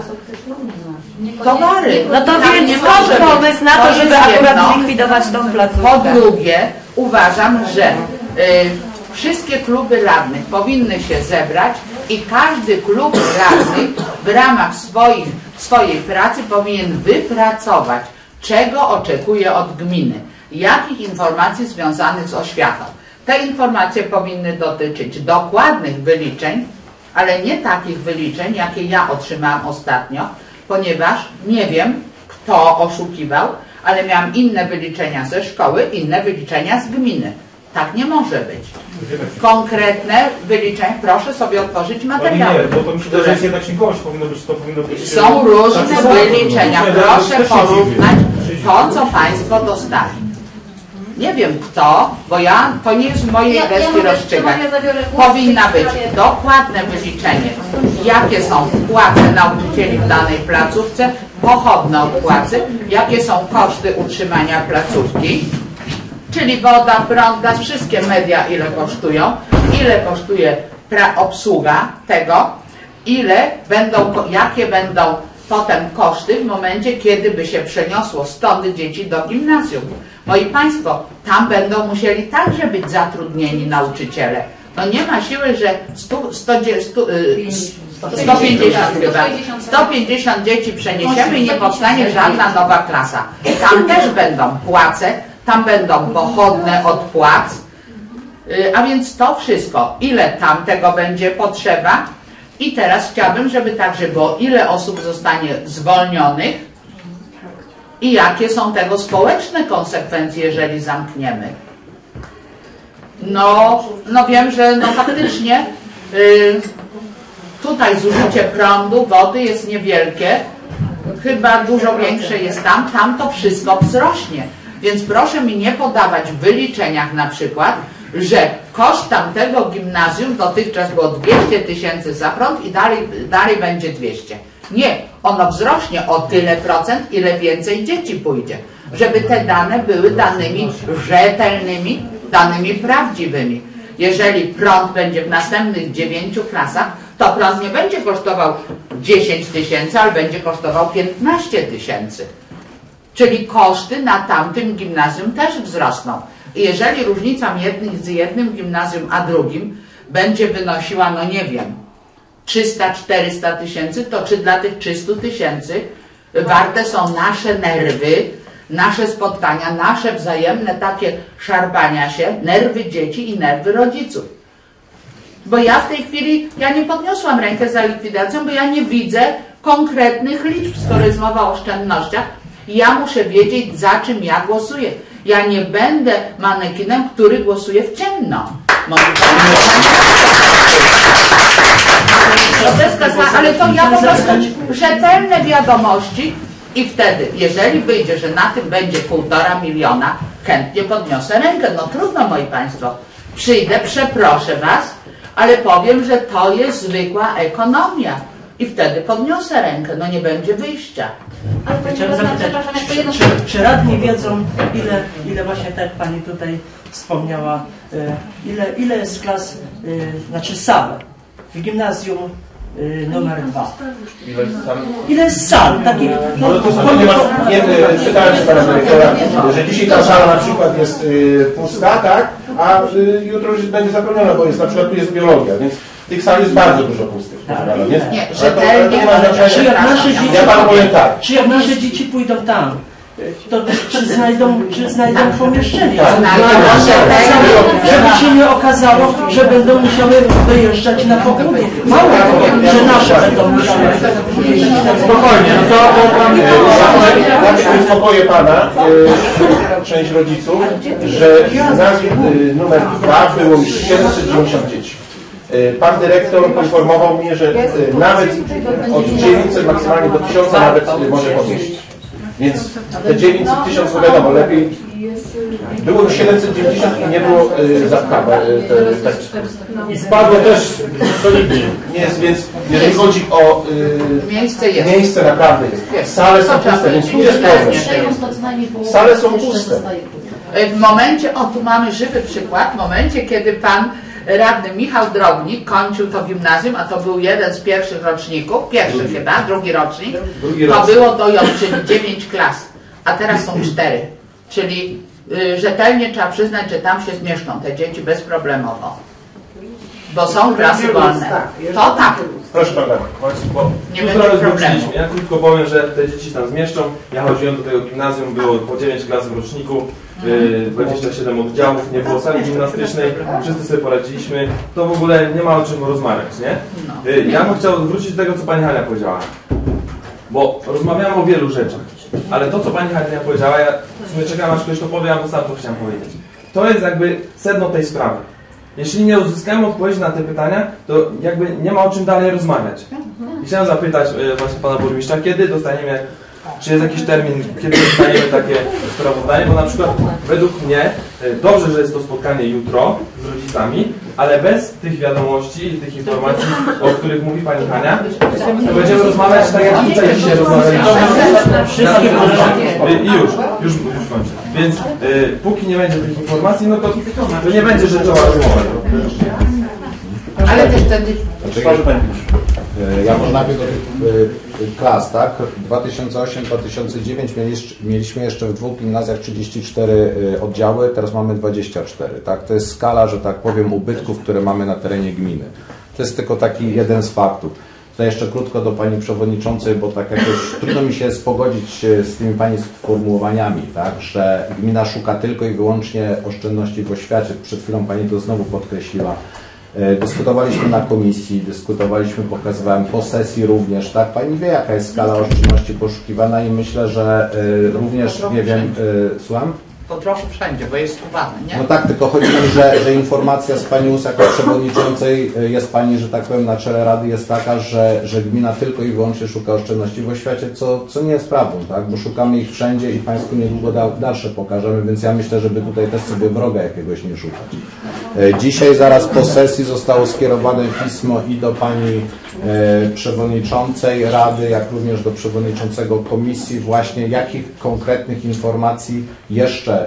towary. No to tak więc nie skąd może pomysł być. na to, żeby jest akurat jedno. zlikwidować tą placówkę? Po drugie, uważam, że wszystkie kluby radnych powinny się zebrać i każdy klub radnych w ramach swojej pracy powinien wypracować, czego oczekuje od gminy, jakich informacji związanych z oświatą. Te informacje powinny dotyczyć dokładnych wyliczeń, ale nie takich wyliczeń, jakie ja otrzymałam ostatnio, ponieważ nie wiem, kto oszukiwał, ale miałam inne wyliczenia ze szkoły, inne wyliczenia z gminy. Tak nie może być. Konkretne wyliczenia, proszę sobie otworzyć materiały. Nie, bo to mi się wydaje, że jest jednak księgowość, powinno być. Są różne wyliczenia. Proszę porównać to, co Państwo dostali. Nie wiem kto, bo to nie jest w mojej gestii rozstrzygać. Powinna być dokładne wyliczenie, jakie są płace nauczycieli w danej placówce, pochodne od płacy, jakie są koszty utrzymania placówki, czyli woda, prąd, gaz, wszystkie media ile kosztują, ile kosztuje obsługa tego, jakie będą potem koszty w momencie, kiedy by się przeniosło stąd dzieci do gimnazjum. Moi Państwo, tam będą musieli także być zatrudnieni nauczyciele. No nie ma siły, że 150 dzieci przeniesiemy i nie powstanie żadna nowa klasa. Tam też będą płace, tam będą pochodne od płac, a więc to wszystko, ile tam tego będzie potrzeba. I teraz chciałabym, żeby także było, ile osób zostanie zwolnionych i jakie są tego społeczne konsekwencje, jeżeli zamkniemy. No wiem, że faktycznie tutaj zużycie prądu, wody jest niewielkie, chyba dużo większe jest tam to wszystko wzrośnie. Więc proszę mi nie podawać w wyliczeniach na przykład, że koszt tamtego gimnazjum dotychczas było 200 000 za prąd i dalej będzie 200. Nie, ono wzrośnie o tyle procent, ile więcej dzieci pójdzie. Żeby te dane były danymi rzetelnymi, danymi prawdziwymi. Jeżeli prąd będzie w następnych 9 klasach, to prąd nie będzie kosztował 10 000, ale będzie kosztował 15 000. Czyli koszty na tamtym gimnazjum też wzrosną. I jeżeli różnica z jednym gimnazjum a drugim będzie wynosiła, no nie wiem, 300-400 tysięcy, to czy dla tych 300 tysięcy warte są nasze nerwy, nasze spotkania, nasze wzajemne takie szarpania się, nerwy dzieci i nerwy rodziców. Bo ja w tej chwili, ja nie podniosłam rękę za likwidacją, bo ja nie widzę konkretnych liczb, skoro jest mowa o oszczędnościach. Ja muszę wiedzieć, za czym ja głosuję. Ja nie będę manekinem, który głosuje w ciemno. Ale to ja po prostu rzetelne wiadomości i wtedy, jeżeli wyjdzie, że na tym będzie 1,5 miliona, chętnie podniosę rękę. No trudno, moi Państwo. Przyjdę, przeproszę Was, ale powiem, że to jest zwykła ekonomia. I wtedy podniosę rękę, no nie będzie wyjścia. Ale chciałem zapytać, czy radni wiedzą, ile właśnie tak jak Pani tutaj wspomniała, ile jest klas, znaczy sal w gimnazjum numer 2. Ile jest sal? Takich, no to pytałem się pana dyrektora, że dzisiaj ta sala na przykład jest pusta, tak? A jutro już będzie zapełniona, bo jest na przykład tu jest biologia, więc tych sal jest bardzo dużo pustych. Nie, rzetelnie, czy jak nasze dzieci, ja panu powiem tak. Czy jak nasze dzieci pójdą tam, to czy znajdą pomieszczenie? Żeby się nie okazało, że będą musiały wyjeżdżać na pogłębie. Mało tego, że nasze będą musiały jeździć na spokojnie, no to uspokoję pana, część rodziców, że w gimnazjum numer 2 było już 790 dzieci. Pan dyrektor poinformował mnie, że nawet od 900 maksymalnie do 1000 nawet może pomieścić. Więc te 900, 1000 to wiadomo, lepiej. Było już 790 i nie było zapkawe. I spadło też solidnie. Nie jest, więc jeżeli chodzi o miejsce naprawdę jest. Sale są puste, więc tu jest problem. Sale są puste. W momencie, tu mamy żywy przykład, w momencie, kiedy pan radny Michał Drobnik kończył to gimnazjum, a to był jeden z pierwszych roczników, drugi rocznik, to było do czyli 9 klas, a teraz są 4. Czyli rzetelnie trzeba przyznać, że tam się zmieszczą te dzieci bezproblemowo. Bo są klasy wolne. To tak. Proszę pana, bo nie będzie problemu. Ja krótko powiem, że te dzieci się tam zmieszczą. Ja chodziłem do tego gimnazjum, było po 9 klas w roczniku, 27 oddziałów, nie było sali gimnastycznej, wszyscy sobie poradziliśmy. To w ogóle nie ma o czym rozmawiać, nie? Ja bym chciał wrócić do tego, co pani Hania powiedziała. Bo rozmawiamy o wielu rzeczach, ale to, co pani Hania powiedziała, ja w sumie czekam, aż ktoś to powie, a to sam to chciałem powiedzieć. To jest jakby sedno tej sprawy. Jeśli nie uzyskamy odpowiedzi na te pytania, to jakby nie ma o czym dalej rozmawiać. I chciałem zapytać właśnie pana burmistrza, kiedy dostaniemy, czy jest jakiś termin, kiedy dostaniemy takie sprawozdanie, bo na przykład według mnie dobrze, że jest to spotkanie jutro z rodzicami, ale bez tych wiadomości i tych informacji, o których mówi pani Hania, to będziemy rozmawiać tak jak tutaj dzisiaj rozmawialiśmy. I już kończę. Więc póki nie będzie tych informacji, no to nie będzie rzeczowa rozmowa. Ale też wtedy... Ja może najpierw do tych klas, tak? 2008-2009 mieliśmy jeszcze w 2 gimnazjach 34 oddziały, teraz mamy 24, tak? To jest skala, że tak powiem, ubytków, które mamy na terenie gminy. To jest tylko taki jeden z faktów. Tutaj jeszcze krótko do pani przewodniczącej, bo tak jakoś trudno mi się spogodzić z tymi pani sformułowaniami, tak? Że gmina szuka tylko i wyłącznie oszczędności w oświacie. Przed chwilą pani to znowu podkreśliła. Dyskutowaliśmy na komisji, pokazywałem po sesji również, tak? Pani wie, jaka jest skala oszczędności poszukiwana i myślę, że również, nie wiem, słucham? To trochę wszędzie, bo jest uwagę, nie? No tak, tylko chodzi mi, że informacja z pani ust jako przewodniczącej jest pani, że tak powiem, na czele rady jest taka, że gmina tylko i wyłącznie szuka oszczędności w oświacie, co nie jest prawdą, tak? Bo szukamy ich wszędzie i państwu niedługo dalsze pokażemy, więc ja myślę, żeby tutaj też sobie wroga jakiegoś nie szukać. Dzisiaj zaraz po sesji zostało skierowane pismo i do pani przewodniczącej rady, jak również do przewodniczącego komisji, właśnie jakich konkretnych informacji jeszcze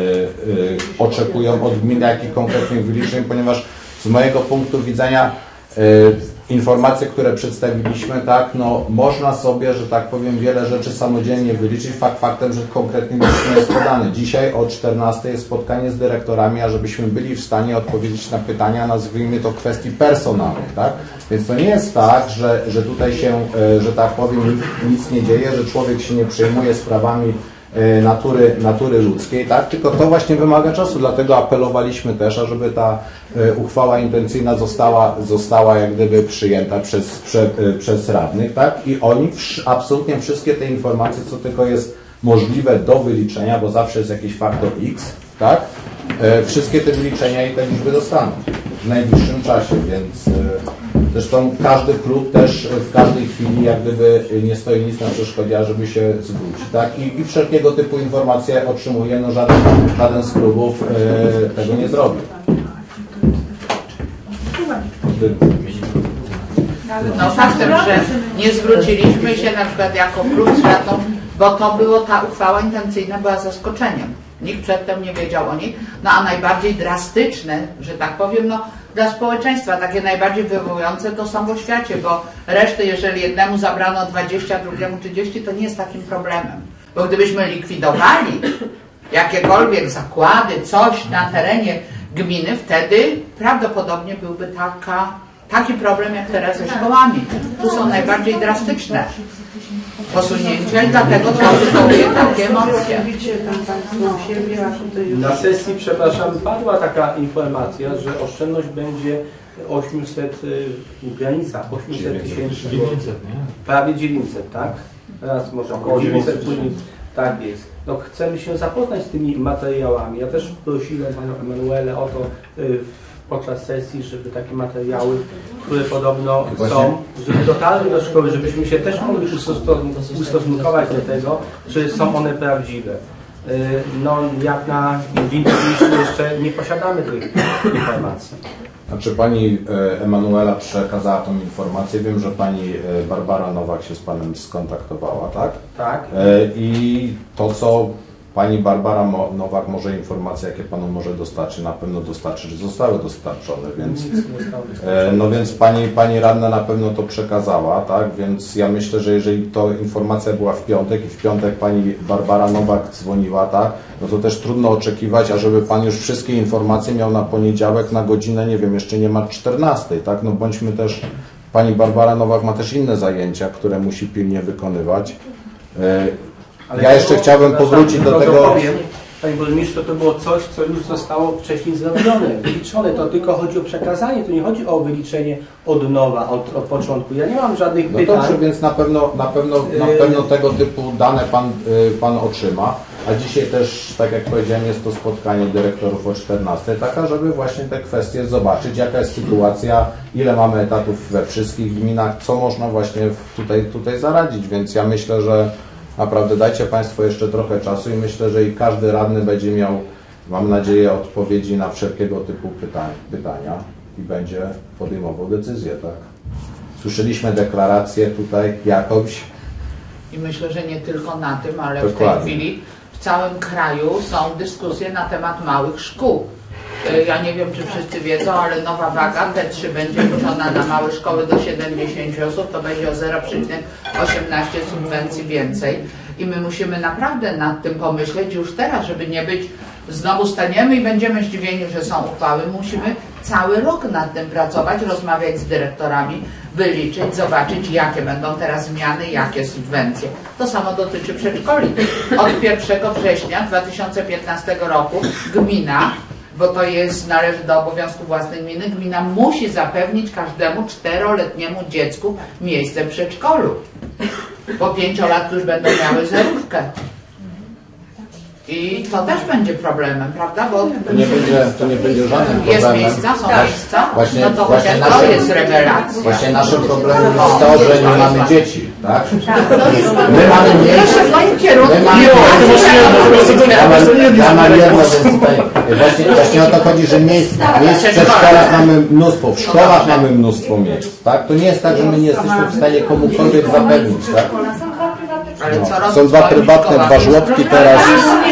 oczekują od gminy, jakich konkretnych wyliczeń, ponieważ z mojego punktu widzenia informacje, które przedstawiliśmy, tak, no można sobie, że tak powiem, wiele rzeczy samodzielnie wyliczyć, faktem, że konkretnie nie jest podane. Dzisiaj o 14 jest spotkanie z dyrektorami, a żebyśmy byli w stanie odpowiedzieć na pytania, nazwijmy to kwestii personalnych, tak? Więc to nie jest tak, że tutaj się, że tak powiem, nic nie dzieje, że człowiek się nie przejmuje sprawami natury ludzkiej, tak? Tylko to właśnie wymaga czasu, dlatego apelowaliśmy też, ażeby ta uchwała intencyjna została jak gdyby przyjęta przez radnych, tak? I oni absolutnie wszystkie te informacje, co tylko jest możliwe do wyliczenia, bo zawsze jest jakiś faktor X, tak? Wszystkie te wyliczenia i te liczby dostaną w najbliższym czasie, więc zresztą każdy klub też w każdej chwili jak gdyby nie stoi nic na przeszkodzie, żeby się zwrócić, tak? I wszelkiego typu informacje otrzymuje, no żaden z klubów tego nie zrobił. No faktem, że nie zwróciliśmy się na przykład jako klub z radą, bo to było, ta uchwała intencyjna była zaskoczeniem. Nikt przedtem nie wiedział o niej, no a najbardziej drastyczne, że tak powiem, no dla społeczeństwa. Takie najbardziej wywołujące to są w oświacie, bo reszty, jeżeli jednemu zabrano 20, drugiemu 30, to nie jest takim problemem. Bo gdybyśmy likwidowali jakiekolwiek zakłady, coś na terenie gminy, wtedy prawdopodobnie byłby taki problem jak teraz ze szkołami. Tu są najbardziej drastyczne posunięcia i dlatego to wywołuje takie emocje. Na sesji, przepraszam, padła taka informacja, że oszczędność będzie 800 w granicach 800 tysięcy, prawie 900, tak? Teraz może około 900, później tak jest. No, chcemy się zapoznać z tymi materiałami. Ja też prosiłem panią Emanuelę o to podczas sesji, żeby takie materiały, które podobno są, żeby dotarły do szkoły, żebyśmy się też mogli ustosunkować do tego, czy są one prawdziwe. No, jak na dzień dzisiejszy jeszcze nie posiadamy tych informacji. Znaczy pani Emanuela przekazała tą informację. Wiem, że pani Barbara Nowak się z panem skontaktowała, tak? Tak. I to, co pani Barbara Nowak może informacje, jakie panu może dostarczyć, na pewno dostarczy, że zostały dostarczone, więc no więc pani radna na pewno to przekazała, tak? Więc ja myślę, że jeżeli to informacja była w piątek i w piątek pani Barbara Nowak dzwoniła, tak? No to też trudno oczekiwać, ażeby pan już wszystkie informacje miał na poniedziałek na godzinę, nie wiem, jeszcze nie ma 14, tak? No bądźmy też, pani Barbara Nowak ma też inne zajęcia, które musi pilnie wykonywać. Ale ja jeszcze chciałbym powrócić do tego. Powiem, panie burmistrzu, to było coś, co już zostało wcześniej zrobione, wyliczone. To tylko chodzi o przekazanie, to nie chodzi o wyliczenie od nowa, od początku. Ja nie mam żadnych pytań. No dobrze, więc na pewno tego typu dane pan otrzyma. A dzisiaj też, tak jak powiedziałem, jest to spotkanie dyrektorów o 14, taka, żeby właśnie te kwestie zobaczyć, jaka jest sytuacja, ile mamy etatów we wszystkich gminach, co można właśnie tutaj zaradzić. Więc ja myślę, że naprawdę dajcie państwo jeszcze trochę czasu i myślę, że i każdy radny będzie miał, mam nadzieję, odpowiedzi na wszelkiego typu pytania i będzie podejmował decyzję, tak? Słyszeliśmy deklarację tutaj jakąś. I myślę, że nie tylko na tym, ale Dokładnie. w tej chwili w całym kraju są dyskusje na temat małych szkół. Ja nie wiem, czy wszyscy wiedzą, ale nowa waga T3 będzie wrzucona na małe szkoły do 70 osób, to będzie o 0,18 subwencji więcej. I my musimy naprawdę nad tym pomyśleć już teraz, żeby nie być, znowu staniemy i będziemy zdziwieni, że są uchwały. Musimy cały rok nad tym pracować, rozmawiać z dyrektorami, wyliczyć, zobaczyć, jakie będą teraz zmiany, jakie subwencje. To samo dotyczy przedszkoli. Od 1 września 2015 roku gmina, bo to należy do obowiązku własnej gminy, gmina musi zapewnić każdemu 4-letniemu dziecku miejsce w przedszkolu. Po 5 lat już będą miały zerówkę. I to też będzie problemem, prawda? Bo To nie będzie żadnym problemem. jest miejsca, są miejsca, Właśnie, no to chociaż to jest rewelacja. Właśnie naszym problemem jest to, że nie mamy dzieci, tak? My mamy miejsce. Ja mam jedno, więc tutaj właśnie o to chodzi, że miejsc w przedszkolach mamy mnóstwo, w szkołach mamy mnóstwo miejsc, tak? To nie jest tak, że my nie jesteśmy w stanie komukolwiek zapewnić, tak? No. Są dwa prywatne, 2 żłobki teraz.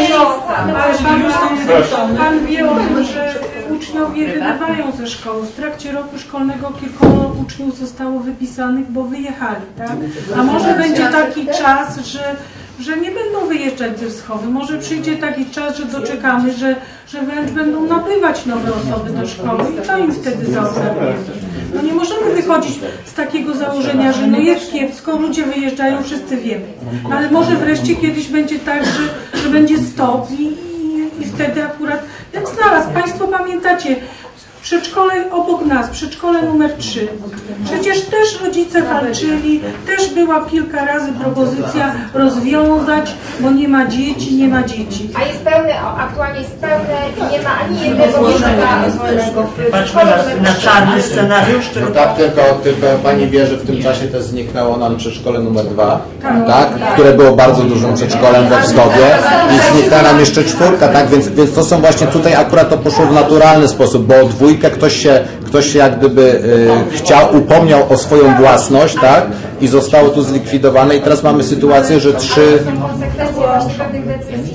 Pan wie o tym, że uczniowie wybywają ze szkoły. W trakcie roku szkolnego kilku uczniów zostało wypisanych, bo wyjechali, tak? A może będzie taki czas, że nie będą wyjeżdżać ze Wschowy. Może przyjdzie taki czas, że doczekamy, że wręcz będą nabywać nowe osoby do szkoły i to im wtedy zaoferujemy. No nie możemy wychodzić z takiego założenia, że no jest kiepsko, ludzie wyjeżdżają, wszyscy wiemy. Ale może wreszcie kiedyś będzie tak, że będzie stop i wtedy akurat, jak znalazł, Państwo pamiętacie, przedszkole obok nas, przedszkole numer 3. Przecież też rodzice walczyli, też była kilka razy propozycja rozwiązać, bo nie ma dzieci, nie ma dzieci. A jest pełne, aktualnie jest pełne i nie ma ani jednego miejsca w przedszkolu. Na czarny scenariusz? No tak, tylko pani wie, że w tym czasie też zniknęło nam przedszkole numer 2, tak? Które było bardzo dużym przedszkolem we Wschowie i zniknęła nam jeszcze 4, tak? Więc to są właśnie tutaj akurat to poszło w naturalny sposób, bo 2 ktoś się jak gdyby upomniał o swoją własność, tak? I zostało tu zlikwidowane i teraz mamy sytuację, że 3... Są konsekwencje właśnie pewnych decyzji, nie?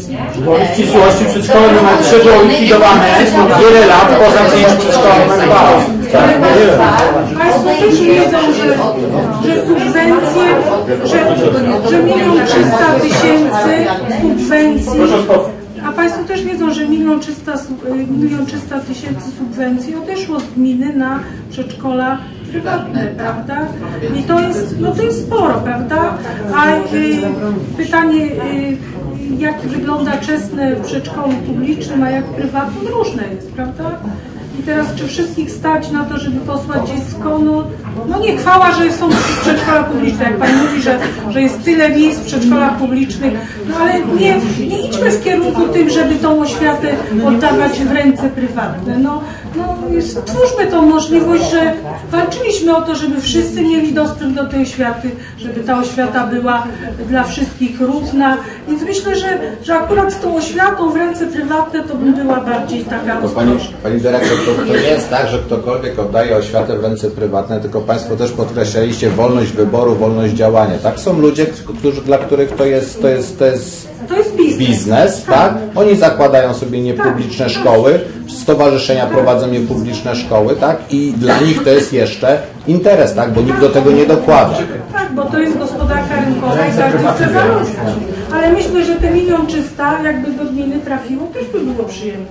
W ścisłości przedszkole numer 3 było likwidowane wiele lat po zamknięciu przedszkola numer 2. Państwo też wiedzą, że subwencje, że 1 300 000 subwencji, a Państwo też wiedzą, że 1 300 000 subwencji odeszło z gminy na przedszkola prywatne, prawda? I to jest, no to jest sporo, prawda? A pytanie, jak wygląda czesne w przedszkolu publicznym, a jak prywatnym, różne jest, prawda? I teraz, czy wszystkich stać na to, żeby posłać dziecko? No nie chwała, że są przedszkola publiczne, jak Pani mówi, że jest tyle miejsc w przedszkolach publicznych, no ale nie idźmy w kierunku tym, żeby tą oświatę oddawać w ręce prywatne. Stwórzmy tą możliwość, że walczyliśmy o to, żeby wszyscy mieli dostęp do tej oświaty, żeby ta oświata była dla wszystkich równa. Więc myślę, że akurat z tą oświatą w ręce prywatne to by była bardziej taka... Pani dyrektor, to nie jest tak, że ktokolwiek oddaje oświatę w ręce prywatne, tylko Państwo też podkreślaliście wolność wyboru, wolność działania. Tak? Są ludzie, dla których to jest biznes, tak? Oni zakładają sobie niepubliczne szkoły, stowarzyszenia prowadzą niepubliczne szkoły, tak? I dla nich to jest jeszcze interes, tak? Bo nikt do tego nie dokłada. Tak, bo to jest gospodarka rynkowa i każdy chce zarobić. Ale myślę, że te 1 300 000 jakby do gminy trafiło, też by było przyjemne.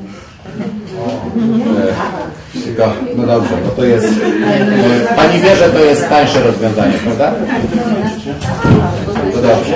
No dobrze, no to jest... Pani wie, że to jest tańsze rozwiązanie, prawda? No dobrze.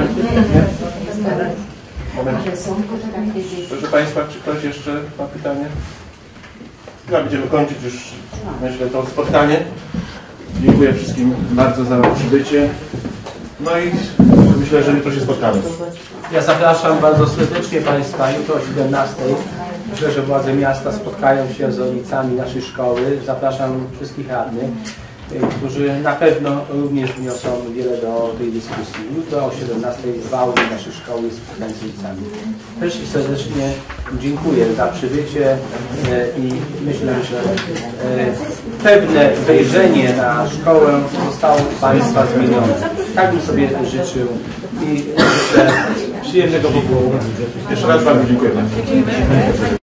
Proszę Państwa, czy ktoś jeszcze ma pytanie? Chyba będziemy kończyć już, myślę, to spotkanie. Dziękuję wszystkim bardzo za przybycie. No i myślę, że jutro się spotkamy. Ja zapraszam bardzo serdecznie Państwa jutro o 17:00. Myślę, że władze miasta spotkają się z rodzicami naszej szkoły. Zapraszam wszystkich radnych, którzy na pewno również wniosą wiele do tej dyskusji. Jutro o 17:00 w auli naszej szkoły spotkanie z rodzicami. Też serdecznie dziękuję za przybycie i myślę, że pewne wejrzenie na szkołę zostało u Państwa zmienione. Tak bym sobie życzył i życzę przyjemnego popołudnia. Jeszcze raz bardzo dziękuję.